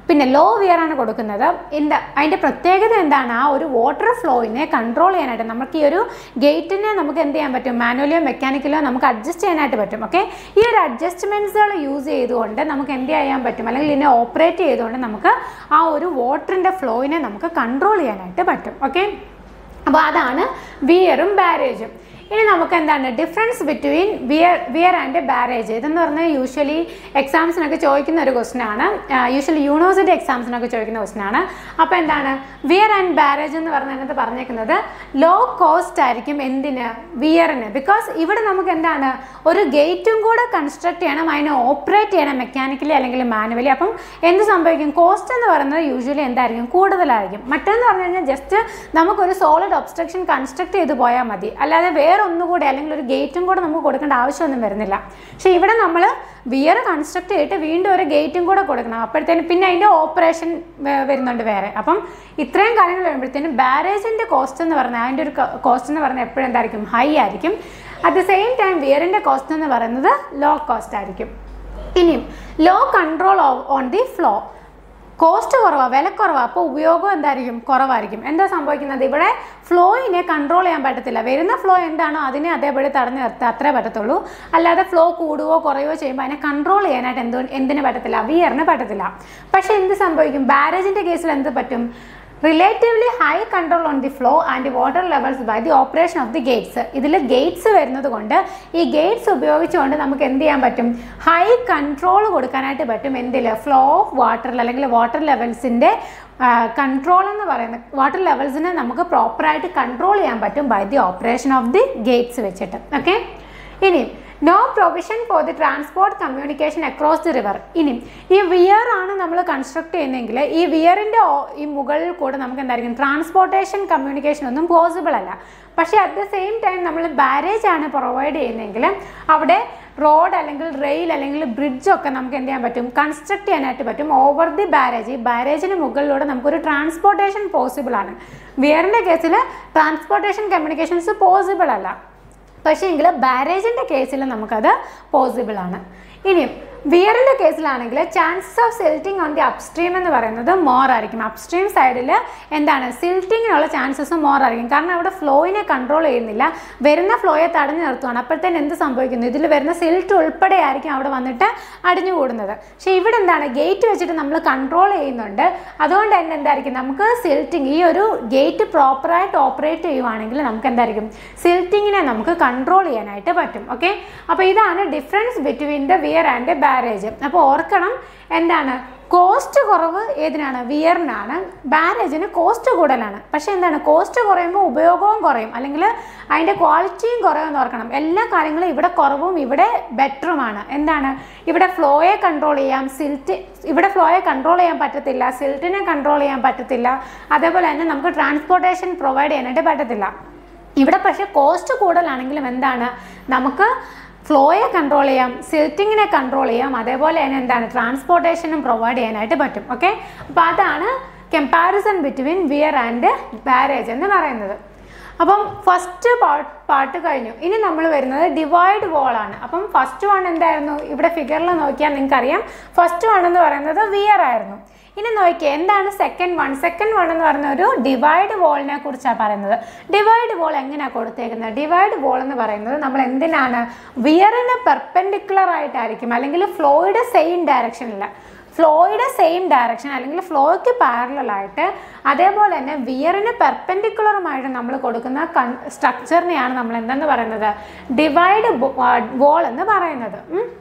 പിന്നെ ലോ വിയർ ആണ് കൊടുക്കുന്നത്. എന്താ അതിൻ്റെ പ്രത്യേകത എന്താണ്? ആ ഒരു വാട്ടർ ഫ്ലോയിനെ കൺട്രോൾ ചെയ്യാനായിട്ട് നമുക്ക് ഈ ഒരു ഗേറ്റിനെ നമുക്ക് എന്ത് ചെയ്യാൻ പറ്റും? മാനുവലിയോ മെക്കാനിക്കലോ നമുക്ക് അഡ്ജസ്റ്റ് ചെയ്യാനായിട്ട് പറ്റും. ഓക്കെ, ഈ ഒരു അഡ്ജസ്റ്റ്മെൻറ്റ്സുകൾ യൂസ് ചെയ്തുകൊണ്ട് നമുക്ക് എന്ത് ചെയ്യാൻ പറ്റും, അല്ലെങ്കിൽ ഇതിനെ ഓപ്പറേറ്റ് ചെയ്തുകൊണ്ട് നമുക്ക് ആ ഒരു വാട്ടറിൻ്റെ ഫ്ലോയിനെ നമുക്ക് കൺട്രോൾ ചെയ്യാനായിട്ട് പറ്റും. ഓക്കെ, അപ്പോൾ അതാണ് വിയറും ബാരേജും. ഇനി നമുക്ക് എന്താണ് difference between weir weir and barrage? ഇതെന്ന് പറഞ്ഞാൽ യൂഷ്വലി എക്സാംസിനൊക്കെ ചോദിക്കുന്ന ഒരു ക്വസ്റ്റൻ ആണ്. യൂഷ്വലി യൂണിവേഴ്സിറ്റി എക്സാംസിനൊക്കെ ചോദിക്കുന്ന ക്വസ്റ്റൻ ആണ്. അപ്പോൾ എന്താണ് വിയർ ആൻഡ് ബാരേജ് എന്ന് പറഞ്ഞതിനകത്ത് പറഞ്ഞേക്കുന്നത് ലോ കോസ്റ്റ് ആയിരിക്കും എന്തിന്? വിയറിന്. ബിക്കോസ് ഇവിടെ നമുക്ക് എന്താണ് ഒരു ഗേറ്റും കൂടെ കൺസ്ട്രക്ട് ചെയ്യണം, അതിനെ ഓപ്പറേറ്റ് ചെയ്യണം മെക്കാനിക്കലി അല്ലെങ്കിൽ മാനുവലി. അപ്പം എന്ത് സംഭവിക്കും? കോസ്റ്റ് എന്ന് പറയുന്നത് യൂഷ്വലി എന്തായിരിക്കും? കൂടുതലായിരിക്കും. മറ്റൊന്ന് പറഞ്ഞു കഴിഞ്ഞാൽ ജസ്റ്റ് നമുക്കൊരു സോളിഡ് ഒബ്സ്ട്രക്ഷൻ കൺസ്ട്രക്ട് ചെയ്ത് പോയാൽ മതി, അല്ലാതെ വേറെ ഒന്നുകൂടി അല്ലെങ്കിൽ ഒരു ഗേറ്റും കൂടെ നമുക്ക് കൊടുക്കേണ്ട ആവശ്യമൊന്നും വരുന്നില്ല. പക്ഷേ ഇവിടെ നമ്മൾ വിയർ കൺസ്ട്രക്ട് ചെയ്തിട്ട് വീണ്ടും ഒരു ഗേറ്റും കൂടെ കൊടുക്കണം. അപ്പോഴത്തേനും പിന്നെ അതിൻ്റെ ഓപ്പറേഷൻ വരുന്നുണ്ട് വേറെ. അപ്പം ഇത്രയും കാര്യങ്ങൾ വരുമ്പോഴത്തേനും ബാരേജിൻ്റെ കോസ്റ്റ് എന്ന് പറഞ്ഞാൽ അതിൻ്റെ ഒരു കോസ്റ്റ് എന്ന് പറഞ്ഞാൽ എപ്പോഴും എന്തായിരിക്കും? ഹൈ ആയിരിക്കും. അറ്റ് ദ സെയിം ടൈം വിയറിൻ്റെ കോസ്റ്റ് എന്ന് പറയുന്നത് ലോ കോസ്റ്റ് ആയിരിക്കും. ഇനിയും low control on the flow. Cost കുറവാണ്, വില കുറവാണ്, അപ്പോൾ ഉപയോഗം എന്തായിരിക്കും? കുറവായിരിക്കും. എന്താ സംഭവിക്കുന്നത്? ഇവിടെ ഫ്ലോയിനെ കൺട്രോൾ ചെയ്യാൻ പറ്റത്തില്ല. വരുന്ന ഫ്ലോ എന്താണോ അതിനെ അതേപടി തടഞ്ഞു നിർത്തുക, അത്രേ പറ്റത്തുള്ളൂ. അല്ലാതെ ഫ്ലോ കൂടുകയോ കുറയുകയോ ചെയ്യുമ്പോൾ അതിനെ കൺട്രോൾ ചെയ്യാനായിട്ട് എന്തോ എന്തിനു പറ്റത്തില്ല? വിയറിന് പറ്റത്തില്ല. പക്ഷേ എന്ത് സംഭവിക്കും? ബാരേജിൻ്റെ കേസിൽ എന്ത് പറ്റും? Relatively high control on the flow and water levels by the operation of the gates. ഇതിൽ ഗേറ്റ്സ് വരുന്നത് കൊണ്ട് ഈ ഗേറ്റ്സ് ഉപയോഗിച്ചുകൊണ്ട് നമുക്ക് എന്ത് ചെയ്യാൻ പറ്റും? ഹൈ കൺട്രോൾ കൊടുക്കാനായിട്ട് പറ്റും. എന്തിൽ? ഫ്ലോ ഓഫ് വാട്ടറിൽ അല്ലെങ്കിൽ വാട്ടർ ലെവൽസിൻ്റെ കൺട്രോൾ എന്ന് പറയുന്നത് വാട്ടർ ലെവൽസിനെ നമുക്ക് പ്രോപ്പറായിട്ട് കൺട്രോൾ ചെയ്യാൻ പറ്റും by the operation of the gates വെച്ചിട്ട്. ഓക്കെ, ഇനി no provision for the transport communication across the river. ഇനി ഈ വിയർ ആണ് നമ്മൾ കൺസ്ട്രക്ട് ചെയ്യുന്നതെങ്കിൽ ഈ വിയറിൻ്റെ ഈ മുകളിൽ കൂടെ നമുക്ക് എന്തായിരിക്കും? ട്രാൻസ്പോർട്ടേഷൻ കമ്മ്യൂണിക്കേഷൻ ഒന്നും പോസിബിൾ അല്ല. പക്ഷേ അറ്റ് ദ സെയിം ടൈം നമ്മൾ ബാരേജ് ആണ് പ്രൊവൈഡ് ചെയ്യുന്നതെങ്കിൽ അവിടെ റോഡ് അല്ലെങ്കിൽ റെയിൽ അല്ലെങ്കിൽ ബ്രിഡ്ജൊക്കെ നമുക്ക് എന്ത് ചെയ്യാൻ പറ്റും? കൺസ്ട്രക്ട് ചെയ്യാനായിട്ട് പറ്റും ഓവർ ദി ബാരേജ്. ഈ ബാരേജിന് മുകളിലൂടെ നമുക്കൊരു ട്രാൻസ്പോർട്ടേഷൻ പോസിബിൾ ആണ്. വിയറിൻ്റെ കേസിൽ ട്രാൻസ്പോർട്ടേഷൻ കമ്മ്യൂണിക്കേഷൻസ് പോസിബിൾ അല്ല. പക്ഷേ എങ്കിൽ ബാരേജിൻ്റെ കേസിൽ നമുക്കത് പോസിബിൾ ആണ്. ഇനിയും വിയറിൻ്റെ കേസിലാണെങ്കിൽ chances of silting on the upstream എന്ന് പറയുന്നത് മോർ ആയിരിക്കും. അപ്സ്ട്രീം സൈഡിൽ എന്താണ്? സിൽറ്റിങ്ങിനുള്ള ചാൻസസ് മോർ ആയിരിക്കും. കാരണം അവിടെ ഫ്ലോയിനെ കൺട്രോൾ ചെയ്യുന്നില്ല, വരുന്ന ഫ്ലോയെ തടഞ്ഞു നിർത്തുകയാണ്. അപ്പോഴത്തേന് എന്ത് സംഭവിക്കുന്നു? ഇതിൽ വരുന്ന സിൽറ്റ് ഉൾപ്പെടെ ആയിരിക്കും അവിടെ വന്നിട്ട് അടിഞ്ഞുകൂടുന്നത്. പക്ഷേ ഇവിടെ എന്താണ്? ഗേറ്റ് വെച്ചിട്ട് നമ്മൾ കൺട്രോൾ ചെയ്യുന്നുണ്ട്. അതുകൊണ്ട് തന്നെ എന്തായിരിക്കും? നമുക്ക് സിൽറ്റിങ് ഈ ഒരു ഗേറ്റ് പ്രോപ്പറായിട്ട് ഓപ്പറേറ്റ് ചെയ്യുവാണെങ്കിൽ നമുക്ക് എന്തായിരിക്കും? സിൽറ്റിങ്ങിനെ നമുക്ക് കൺട്രോൾ ചെയ്യാനായിട്ട് പറ്റും. ഓക്കെ, അപ്പോൾ ഇതാണ് difference between the weir and barrage. അപ്പോൾ ഓർക്കണം എന്താണ്? കോസ്റ്റ് കുറവ് ഏതിനാണ്? വിയറിനാണ്. ബാരേജിന് കോസ്റ്റ് കൂടുതലാണ്. പക്ഷേ എന്താണ്? കോസ്റ്റ് കുറയുമ്പോൾ ഉപയോഗവും കുറയും, അല്ലെങ്കിൽ അതിൻ്റെ ക്വാളിറ്റിയും കുറയുമെന്ന് ഓർക്കണം. എല്ലാ കാര്യങ്ങളും ഇവിടെ കുറവും ഇവിടെ ബെറ്ററുമാണ്. എന്താണ്? ഇവിടെ ഫ്ലോയെ കൺട്രോൾ ചെയ്യാം, സിൽറ്റ് ഇവിടെ ഫ്ലോയെ കൺട്രോൾ ചെയ്യാൻ പറ്റത്തില്ല, സിൽറ്റിനെ കൺട്രോൾ ചെയ്യാൻ പറ്റത്തില്ല, അതേപോലെ തന്നെ നമുക്ക് ട്രാൻസ്പോർട്ടേഷൻ പ്രൊവൈഡ് ചെയ്യാനായിട്ട് പറ്റത്തില്ല. ഇവിടെ പക്ഷേ കോസ്റ്റ് കൂടുതലാണെങ്കിലും എന്താണ്? നമുക്ക് ഫ്ലോയെ കൺട്രോൾ ചെയ്യാം, സിൽറ്റിങ്ങിനെ കൺട്രോൾ ചെയ്യാം, അതേപോലെ തന്നെ എന്താണ്? ട്രാൻസ്പോർട്ടേഷനും പ്രൊവൈഡ് ചെയ്യാനായിട്ട് പറ്റും. ഓക്കെ, അപ്പോൾ അതാണ് comparison between weir and barrage എന്ന് പറയുന്നത്. അപ്പം ഫസ്റ്റ് പാർട്ട് പാർട്ട് കഴിഞ്ഞു. ഇനി നമ്മൾ വരുന്നത് ഡിവൈഡ് വോൾ ആണ്. അപ്പം ഫസ്റ്റ് വൺ എന്തായിരുന്നു? ഇവിടെ ഫിഗറിൽ നോക്കിയാൽ നിങ്ങൾക്കറിയാം ഫസ്റ്റ് വൺ എന്ന് പറയുന്നത് വിയർ ആയിരുന്നു. ഇനി നോക്കിയേ എന്താണ് സെക്കൻഡ് വൺ? സെക്കൻഡ് വൺ എന്ന് പറയുന്ന ഒരു ഡിവൈഡ് വോളിനെ കുറിച്ചാണ് പറയുന്നത്. ഡിവൈഡ് വോൾ എങ്ങനെയാണ് കൊടുത്തേക്കുന്നത്? ഡിവൈഡ് വോൾ എന്ന് പറയുന്നത് നമ്മൾ എന്തിനാണ്? വിയറിന് പെർപെൻഡിക്കുലർ ആയിട്ടായിരിക്കും, അല്ലെങ്കിൽ ഫ്ലോയുടെ സെയിം ഡയറക്ഷനില്ല, ഫ്ലോയുടെ സെയിം ഡയറക്ഷൻ അല്ലെങ്കിൽ ഫ്ലോയ്ക്ക് പാരലായിട്ട് അതേപോലെ തന്നെ വിയറിന് പെർപെൻഡിക്കുലറുമായിട്ട് നമ്മൾ കൊടുക്കുന്ന കൺ സ്ട്രക്ചറിനെയാണ് നമ്മൾ എന്തെന്ന് പറയുന്നത്? ഡിവൈഡ് വോൾ എന്ന് പറയുന്നത്.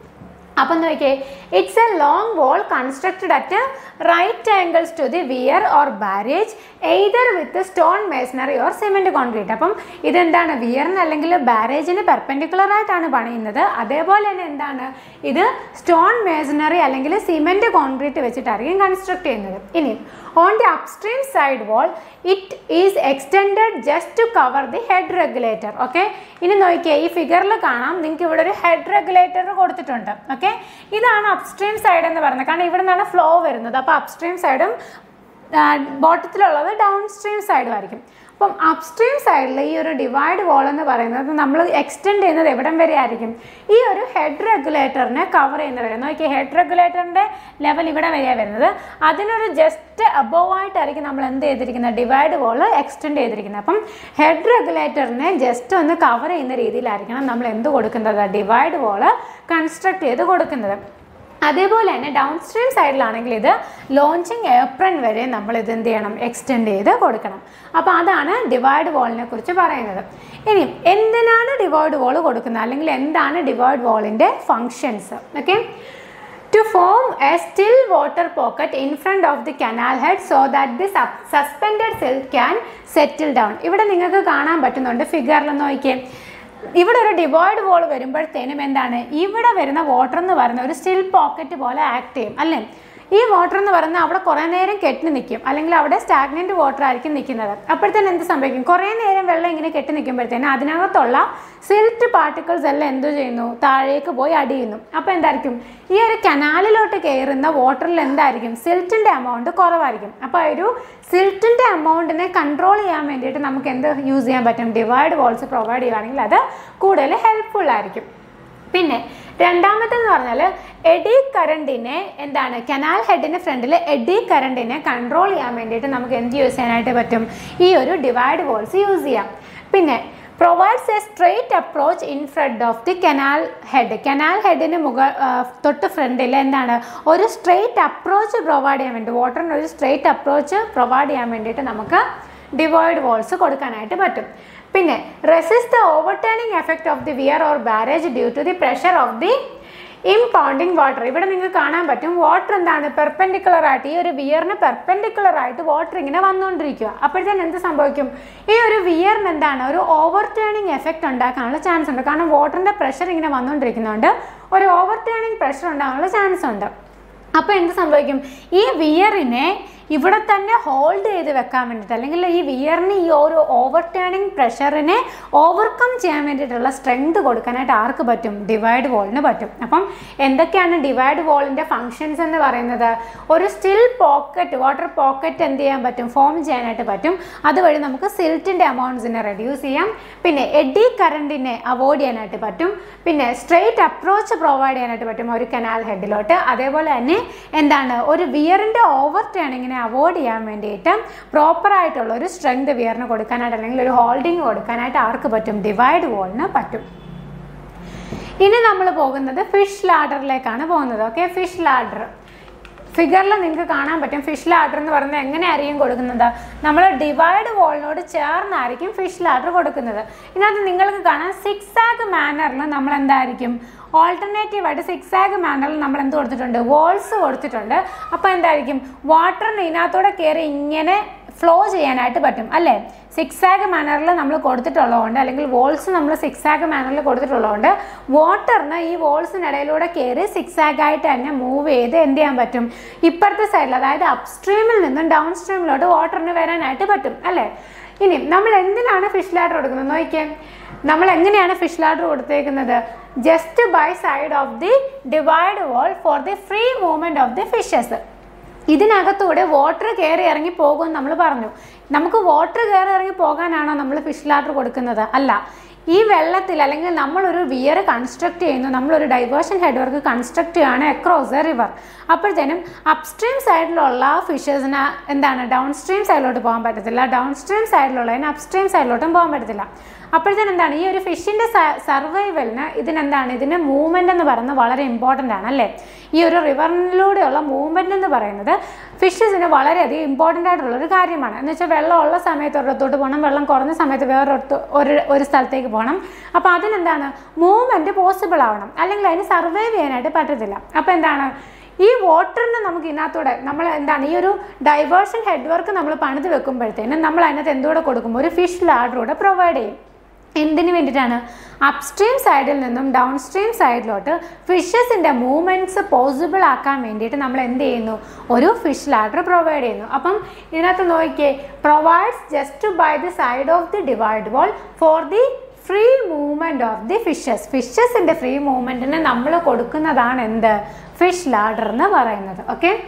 അപ്പം നോക്കിയേ, it's a long wall constructed at right angles to the weir or barrage either with stone masonry or cement concrete. അപ്പം ഇതെന്താണ്? വിയറിന് അല്ലെങ്കിൽ ബാരേജിന് പെർപെൻഡിക്കുലർ ആയിട്ടാണ് പണിയുന്നത്. അതേപോലെ തന്നെ എന്താണ്? ഇത് സ്റ്റോൺ മേസണറി അല്ലെങ്കിൽ സിമെൻറ്റ് കോൺക്രീറ്റ് വെച്ചിട്ടായിരിക്കും കൺസ്ട്രക്ട് ചെയ്യുന്നത്. ഇനി on the upstream side wall it is extended just to cover the head regulator. Okay, ഇനി നോക്കിയേ ഈ ഫിഗറിൽ കാണാം, നിങ്ങൾക്ക് ഇവിടെ ഒരു ഹെഡ് റെഗുലേറ്റർ കൊടുത്തിട്ടുണ്ട്. ഓക്കെ, ഇതാണ് അപ്സ്ട്രീം സൈഡ് എന്ന് പറയുന്നത്. കാരണം ഇവിടെ നിന്നാണ് ഫ്ലോ വരുന്നത്. അപ്പോൾ അപ്സ്ട്രീം സൈഡും ബോട്ടത്തിലുള്ളത് ഡൗൺ സ്ട്രീം സൈഡും ആയിരിക്കും. അപ്പം അപ്സ്ട്രീം സൈഡിൽ ഈ ഒരു ഡിവൈഡ് വാൾ എന്ന് പറയുന്നത് നമ്മൾ എക്സ്റ്റെൻഡ് ചെയ്യുന്നത് എവിടം വരെ ആയിരിക്കും? ഈ ഒരു ഹെഡ് റെഗുലേറ്ററിനെ കവർ ചെയ്യുന്ന വരെ. നോക്കിയാൽ ഹെഡ് റെഗുലേറ്ററിൻ്റെ ലെവൽ ഇവിടെ വരെയാണ് വരുന്നത്. അതിനൊരു ജസ്റ്റ് അബോവ് ആയിട്ടായിരിക്കും നമ്മൾ എന്ത് ചെയ്തിരിക്കുന്നത്? ഡിവൈഡ് വാൾ എക്സ്റ്റെൻഡ് ചെയ്തിരിക്കുന്നത്. അപ്പം ഹെഡ് റെഗുലേറ്ററിനെ ജസ്റ്റ് ഒന്ന് കവർ ചെയ്യുന്ന രീതിയിലായിരിക്കണം നമ്മൾ എന്ത് കൊടുക്കുന്നത്? ഡിവൈഡ് വാൾ കൺസ്ട്രക്ട് ചെയ്ത് കൊടുക്കുന്നത്. അതേപോലെ തന്നെ ഡൗൺ സ്ട്രീം സൈഡിലാണെങ്കിൽ ഇത് ലോഞ്ചിങ് ഏപ്രൺ വരെ നമ്മൾ ഇത് എന്ത് ചെയ്യണം? എക്സ്റ്റെൻഡ് ചെയ്ത് കൊടുക്കണം. അപ്പോൾ അതാണ് ഡിവൈഡ് വാളിനെ കുറിച്ച് പറയുന്നത്. ഇനി എന്തിനാണ് ഡിവൈഡ് വാൾ കൊടുക്കുന്നത്, അല്ലെങ്കിൽ എന്താണ് ഡിവൈഡ് വാളിൻ്റെ functions? Okay, to form a still water pocket in front of the canal head so that the suspended silt can settle down. ഇവിടെ നിങ്ങൾക്ക് കാണാൻ പറ്റുന്നുണ്ട് ഫിഗറിൽ നോക്കിയേ. ഇവിടെ ഒരു ഡിവൈഡ് വാൾ വരുമ്പോഴത്തേനും എന്താണ് ഇവിടെ വരുന്ന വാട്ടർ എന്ന് പറയുന്ന ഒരു സ്റ്റിൽ പോക്കറ്റ് പോലെ ആക്ട് ചെയ്യും അല്ലേ? ഈ വാട്ടർ എന്ന് പറയുന്നത് അവിടെ കുറേ നേരം കെട്ടി നിൽക്കും, അല്ലെങ്കിൽ അവിടെ സ്റ്റാഗ്നൻറ്റ് വാട്ടർ ആയിരിക്കും നിൽക്കുന്നത്. അപ്പോഴത്തേനും എന്ത് സംഭവിക്കും? കുറേ നേരം വെള്ളം ഇങ്ങനെ കെട്ടി നിൽക്കുമ്പോഴത്തേനും അതിനകത്തുള്ള സിൽറ്റ് പാർട്ടിക്കിൾസ് എല്ലാം എന്ത് ചെയ്യുന്നു? താഴേക്ക് പോയി അടിയുന്നു. അപ്പോൾ എന്തായിരിക്കും? ഈ ഒരു കനാലിലോട്ട് കയറുന്ന വാട്ടറിൽ എന്തായിരിക്കും? സിൽറ്റിൻ്റെ എമൗണ്ട് കുറവായിരിക്കും. അപ്പോൾ ഒരു സിൽറ്റിൻ്റെ എമൗണ്ടിനെ കൺട്രോൾ ചെയ്യാൻ വേണ്ടിയിട്ട് നമുക്ക് എന്ത് യൂസ് ചെയ്യാൻ പറ്റും? ഡിവൈഡ് വാൾസ് പ്രൊവൈഡ് ചെയ്യുകയാണെങ്കിൽ അത് കൂടുതൽ ഹെൽപ്ഫുൾ ആയിരിക്കും. പിന്നെ രണ്ടാമത്തെന്ന് പറഞ്ഞാൽ എഡി കറണ്ടിനെ എന്താണ് കനാൽ ഹെഡിന് ഫ്രണ്ടിൽ എഡി കറണ്ടിനെ കൺട്രോൾ ചെയ്യാൻ വേണ്ടിയിട്ട് നമുക്ക് എന്ത് യൂസ് ചെയ്യാനായിട്ട് പറ്റും? ഈ ഒരു ഡിവൈഡ് വാൾസ് യൂസ് ചെയ്യാം. പിന്നെ provides a straight approach in front of the canal head. Canal ഹെഡിന് മുക തൊട്ട് ഫ്രണ്ടിൽ എന്താണ് ഒരു സ്ട്രെയിറ്റ് അപ്രോച്ച് പ്രൊവൈഡ് ചെയ്യാൻ വേണ്ടി, വാട്ടറിന് ഒരു സ്ട്രെയിറ്റ് അപ്രോച്ച് പ്രൊവൈഡ് ചെയ്യാൻ വേണ്ടിയിട്ട് നമുക്ക് ഡിവൈഡ് വാൾസ് കൊടുക്കാനായിട്ട് പറ്റും. പിന്നെ resist the overturning effect of the weir or barrage due to the pressure of the impounding water. ഇവിടെ നിങ്ങൾക്ക് കാണാൻ പറ്റും വാട്ടർ എന്താണ് പെർപെൻഡിക്കുലർ ആയിട്ട്, ഈ ഒരു വിയറിന് പെർപെൻഡിക്കുലർ ആയിട്ട് വാട്ടർ ഇങ്ങനെ വന്നുകൊണ്ടിരിക്കുക. അപ്പോഴത്തേനും എന്ത് സംഭവിക്കും? ഈ ഒരു വിയറിന് എന്താണ് ഒരു ഓവർടേണിംഗ് എഫക്റ്റ് ഉണ്ടാക്കാനുള്ള ചാൻസ് ഉണ്ട്. കാരണം വാട്ടറിൻ്റെ പ്രഷർ ഇങ്ങനെ വന്നുകൊണ്ടിരിക്കുന്നതുകൊണ്ട് ഒരു ഓവർടേണിംഗ് പ്രഷർ ഉണ്ടാകാനുള്ള ചാൻസ് ഉണ്ട്. അപ്പോൾ എന്ത് സംഭവിക്കും? ഈ വിയറിനെ ഇവിടെ തന്നെ ഹോൾഡ് ചെയ്ത് വെക്കാൻ വേണ്ടിയിട്ട്, അല്ലെങ്കിൽ ഈ വിയറിന് ഈ ഒരു ഓവർടേണിംഗ് പ്രഷറിനെ ഓവർകം ചെയ്യാൻ വേണ്ടിയിട്ടുള്ള സ്ട്രെങ്ത് കൊടുക്കാനായിട്ട് ആർക്ക് പറ്റും? ഡിവൈഡ് വാളിന് പറ്റും. അപ്പം എന്തൊക്കെയാണ് ഡിവൈഡ് വാളിൻ്റെ ഫങ്ഷൻസ് എന്ന് പറയുന്നത്? ഒരു സ്റ്റിൽ പോക്കറ്റ്, വാട്ടർ പോക്കറ്റ് എന്ത് ചെയ്യാൻ പറ്റും? ഫോം ചെയ്യാനായിട്ട് പറ്റും. അതുവഴി നമുക്ക് സിൽറ്റിൻ്റെ എമൗണ്ട്സിനെ റെഡ്യൂസ് ചെയ്യാം. പിന്നെ എഡി കറണ്ടിനെ അവോയ്ഡ് ചെയ്യാനായിട്ട് പറ്റും. പിന്നെ സ്ട്രെയിറ്റ് അപ്രോച്ച് പ്രൊവൈഡ് ചെയ്യാനായിട്ട് പറ്റും ഒരു കനാൽ ഹെഡിലോട്ട്. അതേപോലെ തന്നെ എന്താണ് ഒരു വിയറിൻ്റെ ഓവർ ടേണിങ്ങിനെ അവോയ്ഡ് ചെയ്യാൻ വേണ്ടിയിട്ട് പ്രോപ്പറായിട്ടുള്ള ഒരു സ്ട്രെങ്ത് വിയറിന് കൊടുക്കാനായിട്ട്, അല്ലെങ്കിൽ ഒരു ഹോൾഡിങ് കൊടുക്കാനായിട്ട് ആർക്ക് പറ്റും? ഡിവൈഡ് വാളിന് പറ്റും. ഇനി നമ്മൾ പോകുന്നത് ഫിഷ് ലാഡറിലേക്കാണ് പോകുന്നത്. ഓക്കെ, ഫിഷ് ലാഡർ ഫിഗറിൽ നിങ്ങൾക്ക് കാണാൻ പറ്റും. ഫിഷ് ലാഡർ എന്ന് പറയുന്നത് എങ്ങനെയായിരിക്കും കൊടുക്കുന്നത്? നമ്മൾ ഡിവൈഡ് വാളിനോട് ചേർന്നായിരിക്കും ഫിഷ് ലാഡർ കൊടുക്കുന്നത്. ഇതിനകത്ത് നിങ്ങൾക്ക് കാണാം സിക്സ് ആഗ് മാനറിൽ നമ്മൾ എന്തായിരിക്കും ഓൾട്ടർനേറ്റീവ് ആയിട്ട് സിക്സ് ആഗ് മാനറിൽ നമ്മൾ എന്ത് കൊടുത്തിട്ടുണ്ട്? വോൾസ് കൊടുത്തിട്ടുണ്ട്. അപ്പോൾ എന്തായിരിക്കും? വാട്ടറിന് ഇതിനകത്തൂടെ കയറി ഇങ്ങനെ ഫ്ലോ ചെയ്യാനായിട്ട് പറ്റും അല്ലേ? സിക്സ് ആഗ് മാനറിൽ നമ്മൾ കൊടുത്തിട്ടുള്ളതുകൊണ്ട്, അല്ലെങ്കിൽ വോൾസ് നമ്മൾ സിക്സ് ആഗ് മാനറിൽ കൊടുത്തിട്ടുള്ളതുകൊണ്ട് വാട്ടറിന് ഈ വോൾസിനിടയിലൂടെ കയറി സിക്സ് ആഗ് ആയിട്ട് തന്നെ മൂവ് ചെയ്ത് എന്ത് ചെയ്യാൻ പറ്റും? ഇപ്പുറത്തെ സൈഡിൽ, അതായത് അപ്സ്ട്രീമിൽ നിന്നും ഡൗൺ സ്ട്രീമിലോട്ട് വാട്ടറിന് വരാനായിട്ട് പറ്റും അല്ലേ? ഇനി നമ്മൾ എന്തിനാണ് ഫിഷ് ലാഡർ കൊടുക്കുന്നത് നോക്കിയേ. നമ്മൾ എങ്ങനെയാണ് ഫിഷ് ലാഡർ കൊടുത്തേക്കുന്നത്? Just by side of the divide wall for the free movement of the fishes. ഇതിനകത്തൂടെ വാട്ടർ കയറി ഇറങ്ങി പോകുമെന്ന് നമ്മൾ പറഞ്ഞു. നമുക്ക് വാട്ടർ കയറി ഇറങ്ങി പോകാനാണോ നമ്മൾ ഫിഷ് ലാഡർ കൊടുക്കുന്നത്? അല്ല. ഈ വെള്ളത്തിൽ, അല്ലെങ്കിൽ നമ്മളൊരു വിയർ കൺസ്ട്രക്ട് ചെയ്യുന്നു, നമ്മളൊരു ഡൈവേർഷൻ ഹെഡ് വർക്ക് കൺസ്ട്രക്ട് ചെയ്യുകയാണ് അക്രോസ് എ റിവർ. അപ്പോഴത്തേനും അപ്സ്ട്രീം സൈഡിലുള്ള ഫിഷസിന് എന്താണ് ഡൗൺ സ്ട്രീം സൈഡിലോട്ട് പോകാൻ പറ്റത്തില്ല, ഡൗൺ സ്ട്രീം സൈഡിലുള്ളതിന് അപ്സ്ട്രീം സൈഡിലോട്ടും പോകാൻ പറ്റത്തില്ല. അപ്പോഴത്തേനും എന്താണ് ഈ ഒരു ഫിഷിൻ്റെ സർവൈവലിന് ഇതിനെന്താണ് ഇതിൻ്റെ മൂവ്മെൻ്റ് എന്ന് പറയുന്നത് വളരെ ഇമ്പോർട്ടൻ്റ് ആണ് അല്ലേ? ഈ ഒരു റിവറിലൂടെയുള്ള മൂവ്മെൻ്റ് എന്ന് പറയുന്നത് ഫിഷസിന് വളരെയധികം ഇമ്പോർട്ടൻ്റ് ആയിട്ടുള്ളൊരു കാര്യമാണ്. എന്ന് വെച്ചാൽ വെള്ളമുള്ള സമയത്ത് ഒരിടത്തോട്ട് പോകണം, വെള്ളം കുറഞ്ഞ സമയത്ത് വേറൊരിടത്ത് ഒരു ഒരു സ്ഥലത്തേക്ക് പോകണം. അപ്പോൾ അതിനെന്താണ് മൂവ്മെൻറ്റ് പോസിബിൾ ആവണം, അല്ലെങ്കിൽ അതിന് സർവൈവ് ചെയ്യാനായിട്ട് പറ്റത്തില്ല. അപ്പോൾ എന്താണ് ഈ വാട്ടറിന് നമുക്ക് ഇതിനകത്തൂടെ നമ്മൾ എന്താണ് ഈ ഒരു ഡൈവേർഷൻ ഹെഡ് വർക്ക് നമ്മൾ പണിത് വെക്കുമ്പോഴത്തേനും നമ്മൾ അതിനകത്ത് എന്തുകൂടെ കൊടുക്കും? ഒരു ഫിഷ് ലാഡറൂടെ പ്രൊവൈഡ് ചെയ്യും. എന്തിനു വേണ്ടിയിട്ടാണ്? അപ്സ്ട്രീം സൈഡിൽ നിന്നും ഡൗൺ സ്ട്രീം സൈഡിലോട്ട് ഫിഷസിൻ്റെ മൂവ്മെൻറ്റ്സ് പോസിബിൾ ആക്കാൻ വേണ്ടിയിട്ട് നമ്മൾ എന്ത് ചെയ്യുന്നു? ഒരു ഫിഷ് ലാഡർ പ്രൊവൈഡ് ചെയ്യുന്നു. അപ്പം ഇതിനകത്ത് നോക്കിയേ, provides just by the side of the divide wall for the free movement of the fishes. ഫിഷസിൻ്റെ ഫ്രീ മൂവ്മെൻറ്റിന് നമ്മൾ കൊടുക്കുന്നതാണ് എന്ത്? ഫിഷ് ലാഡർ എന്ന് പറയുന്നത്. ഓക്കെ,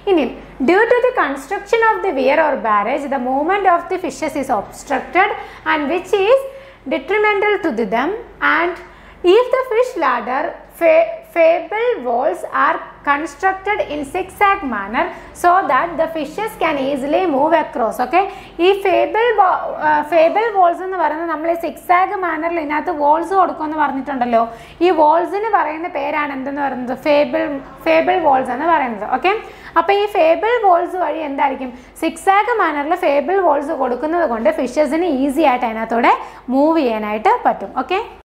ഇനി due to the construction of the weir or barrage the movement of the fishes is obstructed and which is detrimental to the them, and if the fish ladder fa- fable walls are constructed in zigzag manner so that the fishes can easily move across. Okay, ഈ fable fable walls എന്ന് പറയുന്നത് നമ്മൾ zigzag മാനറിൽ ഇതിനകത്ത് walls കൊടുക്കുമെന്ന് പറഞ്ഞിട്ടുണ്ടല്ലോ. ഈ വോൾസിന് പറയുന്ന പേരാണ് എന്തെന്ന് പറയുന്നത്, ഫേബിൾ ഫേബിൾ വോൾസ് എന്ന് പറയുന്നത്. ഓക്കെ, അപ്പോൾ ഈ ഫേബിൾ വോൾസ് വഴി എന്തായിരിക്കും, സിക്സാഗ് മാനറിൽ ഫേബിൾ വോൾസ് കൊടുക്കുന്നത് കൊണ്ട് ഫിഷസിന് ഈസി ആയിട്ട് അതിനകത്തൂടെ മൂവ് ചെയ്യാനായിട്ട് പറ്റും. ഓക്കെ.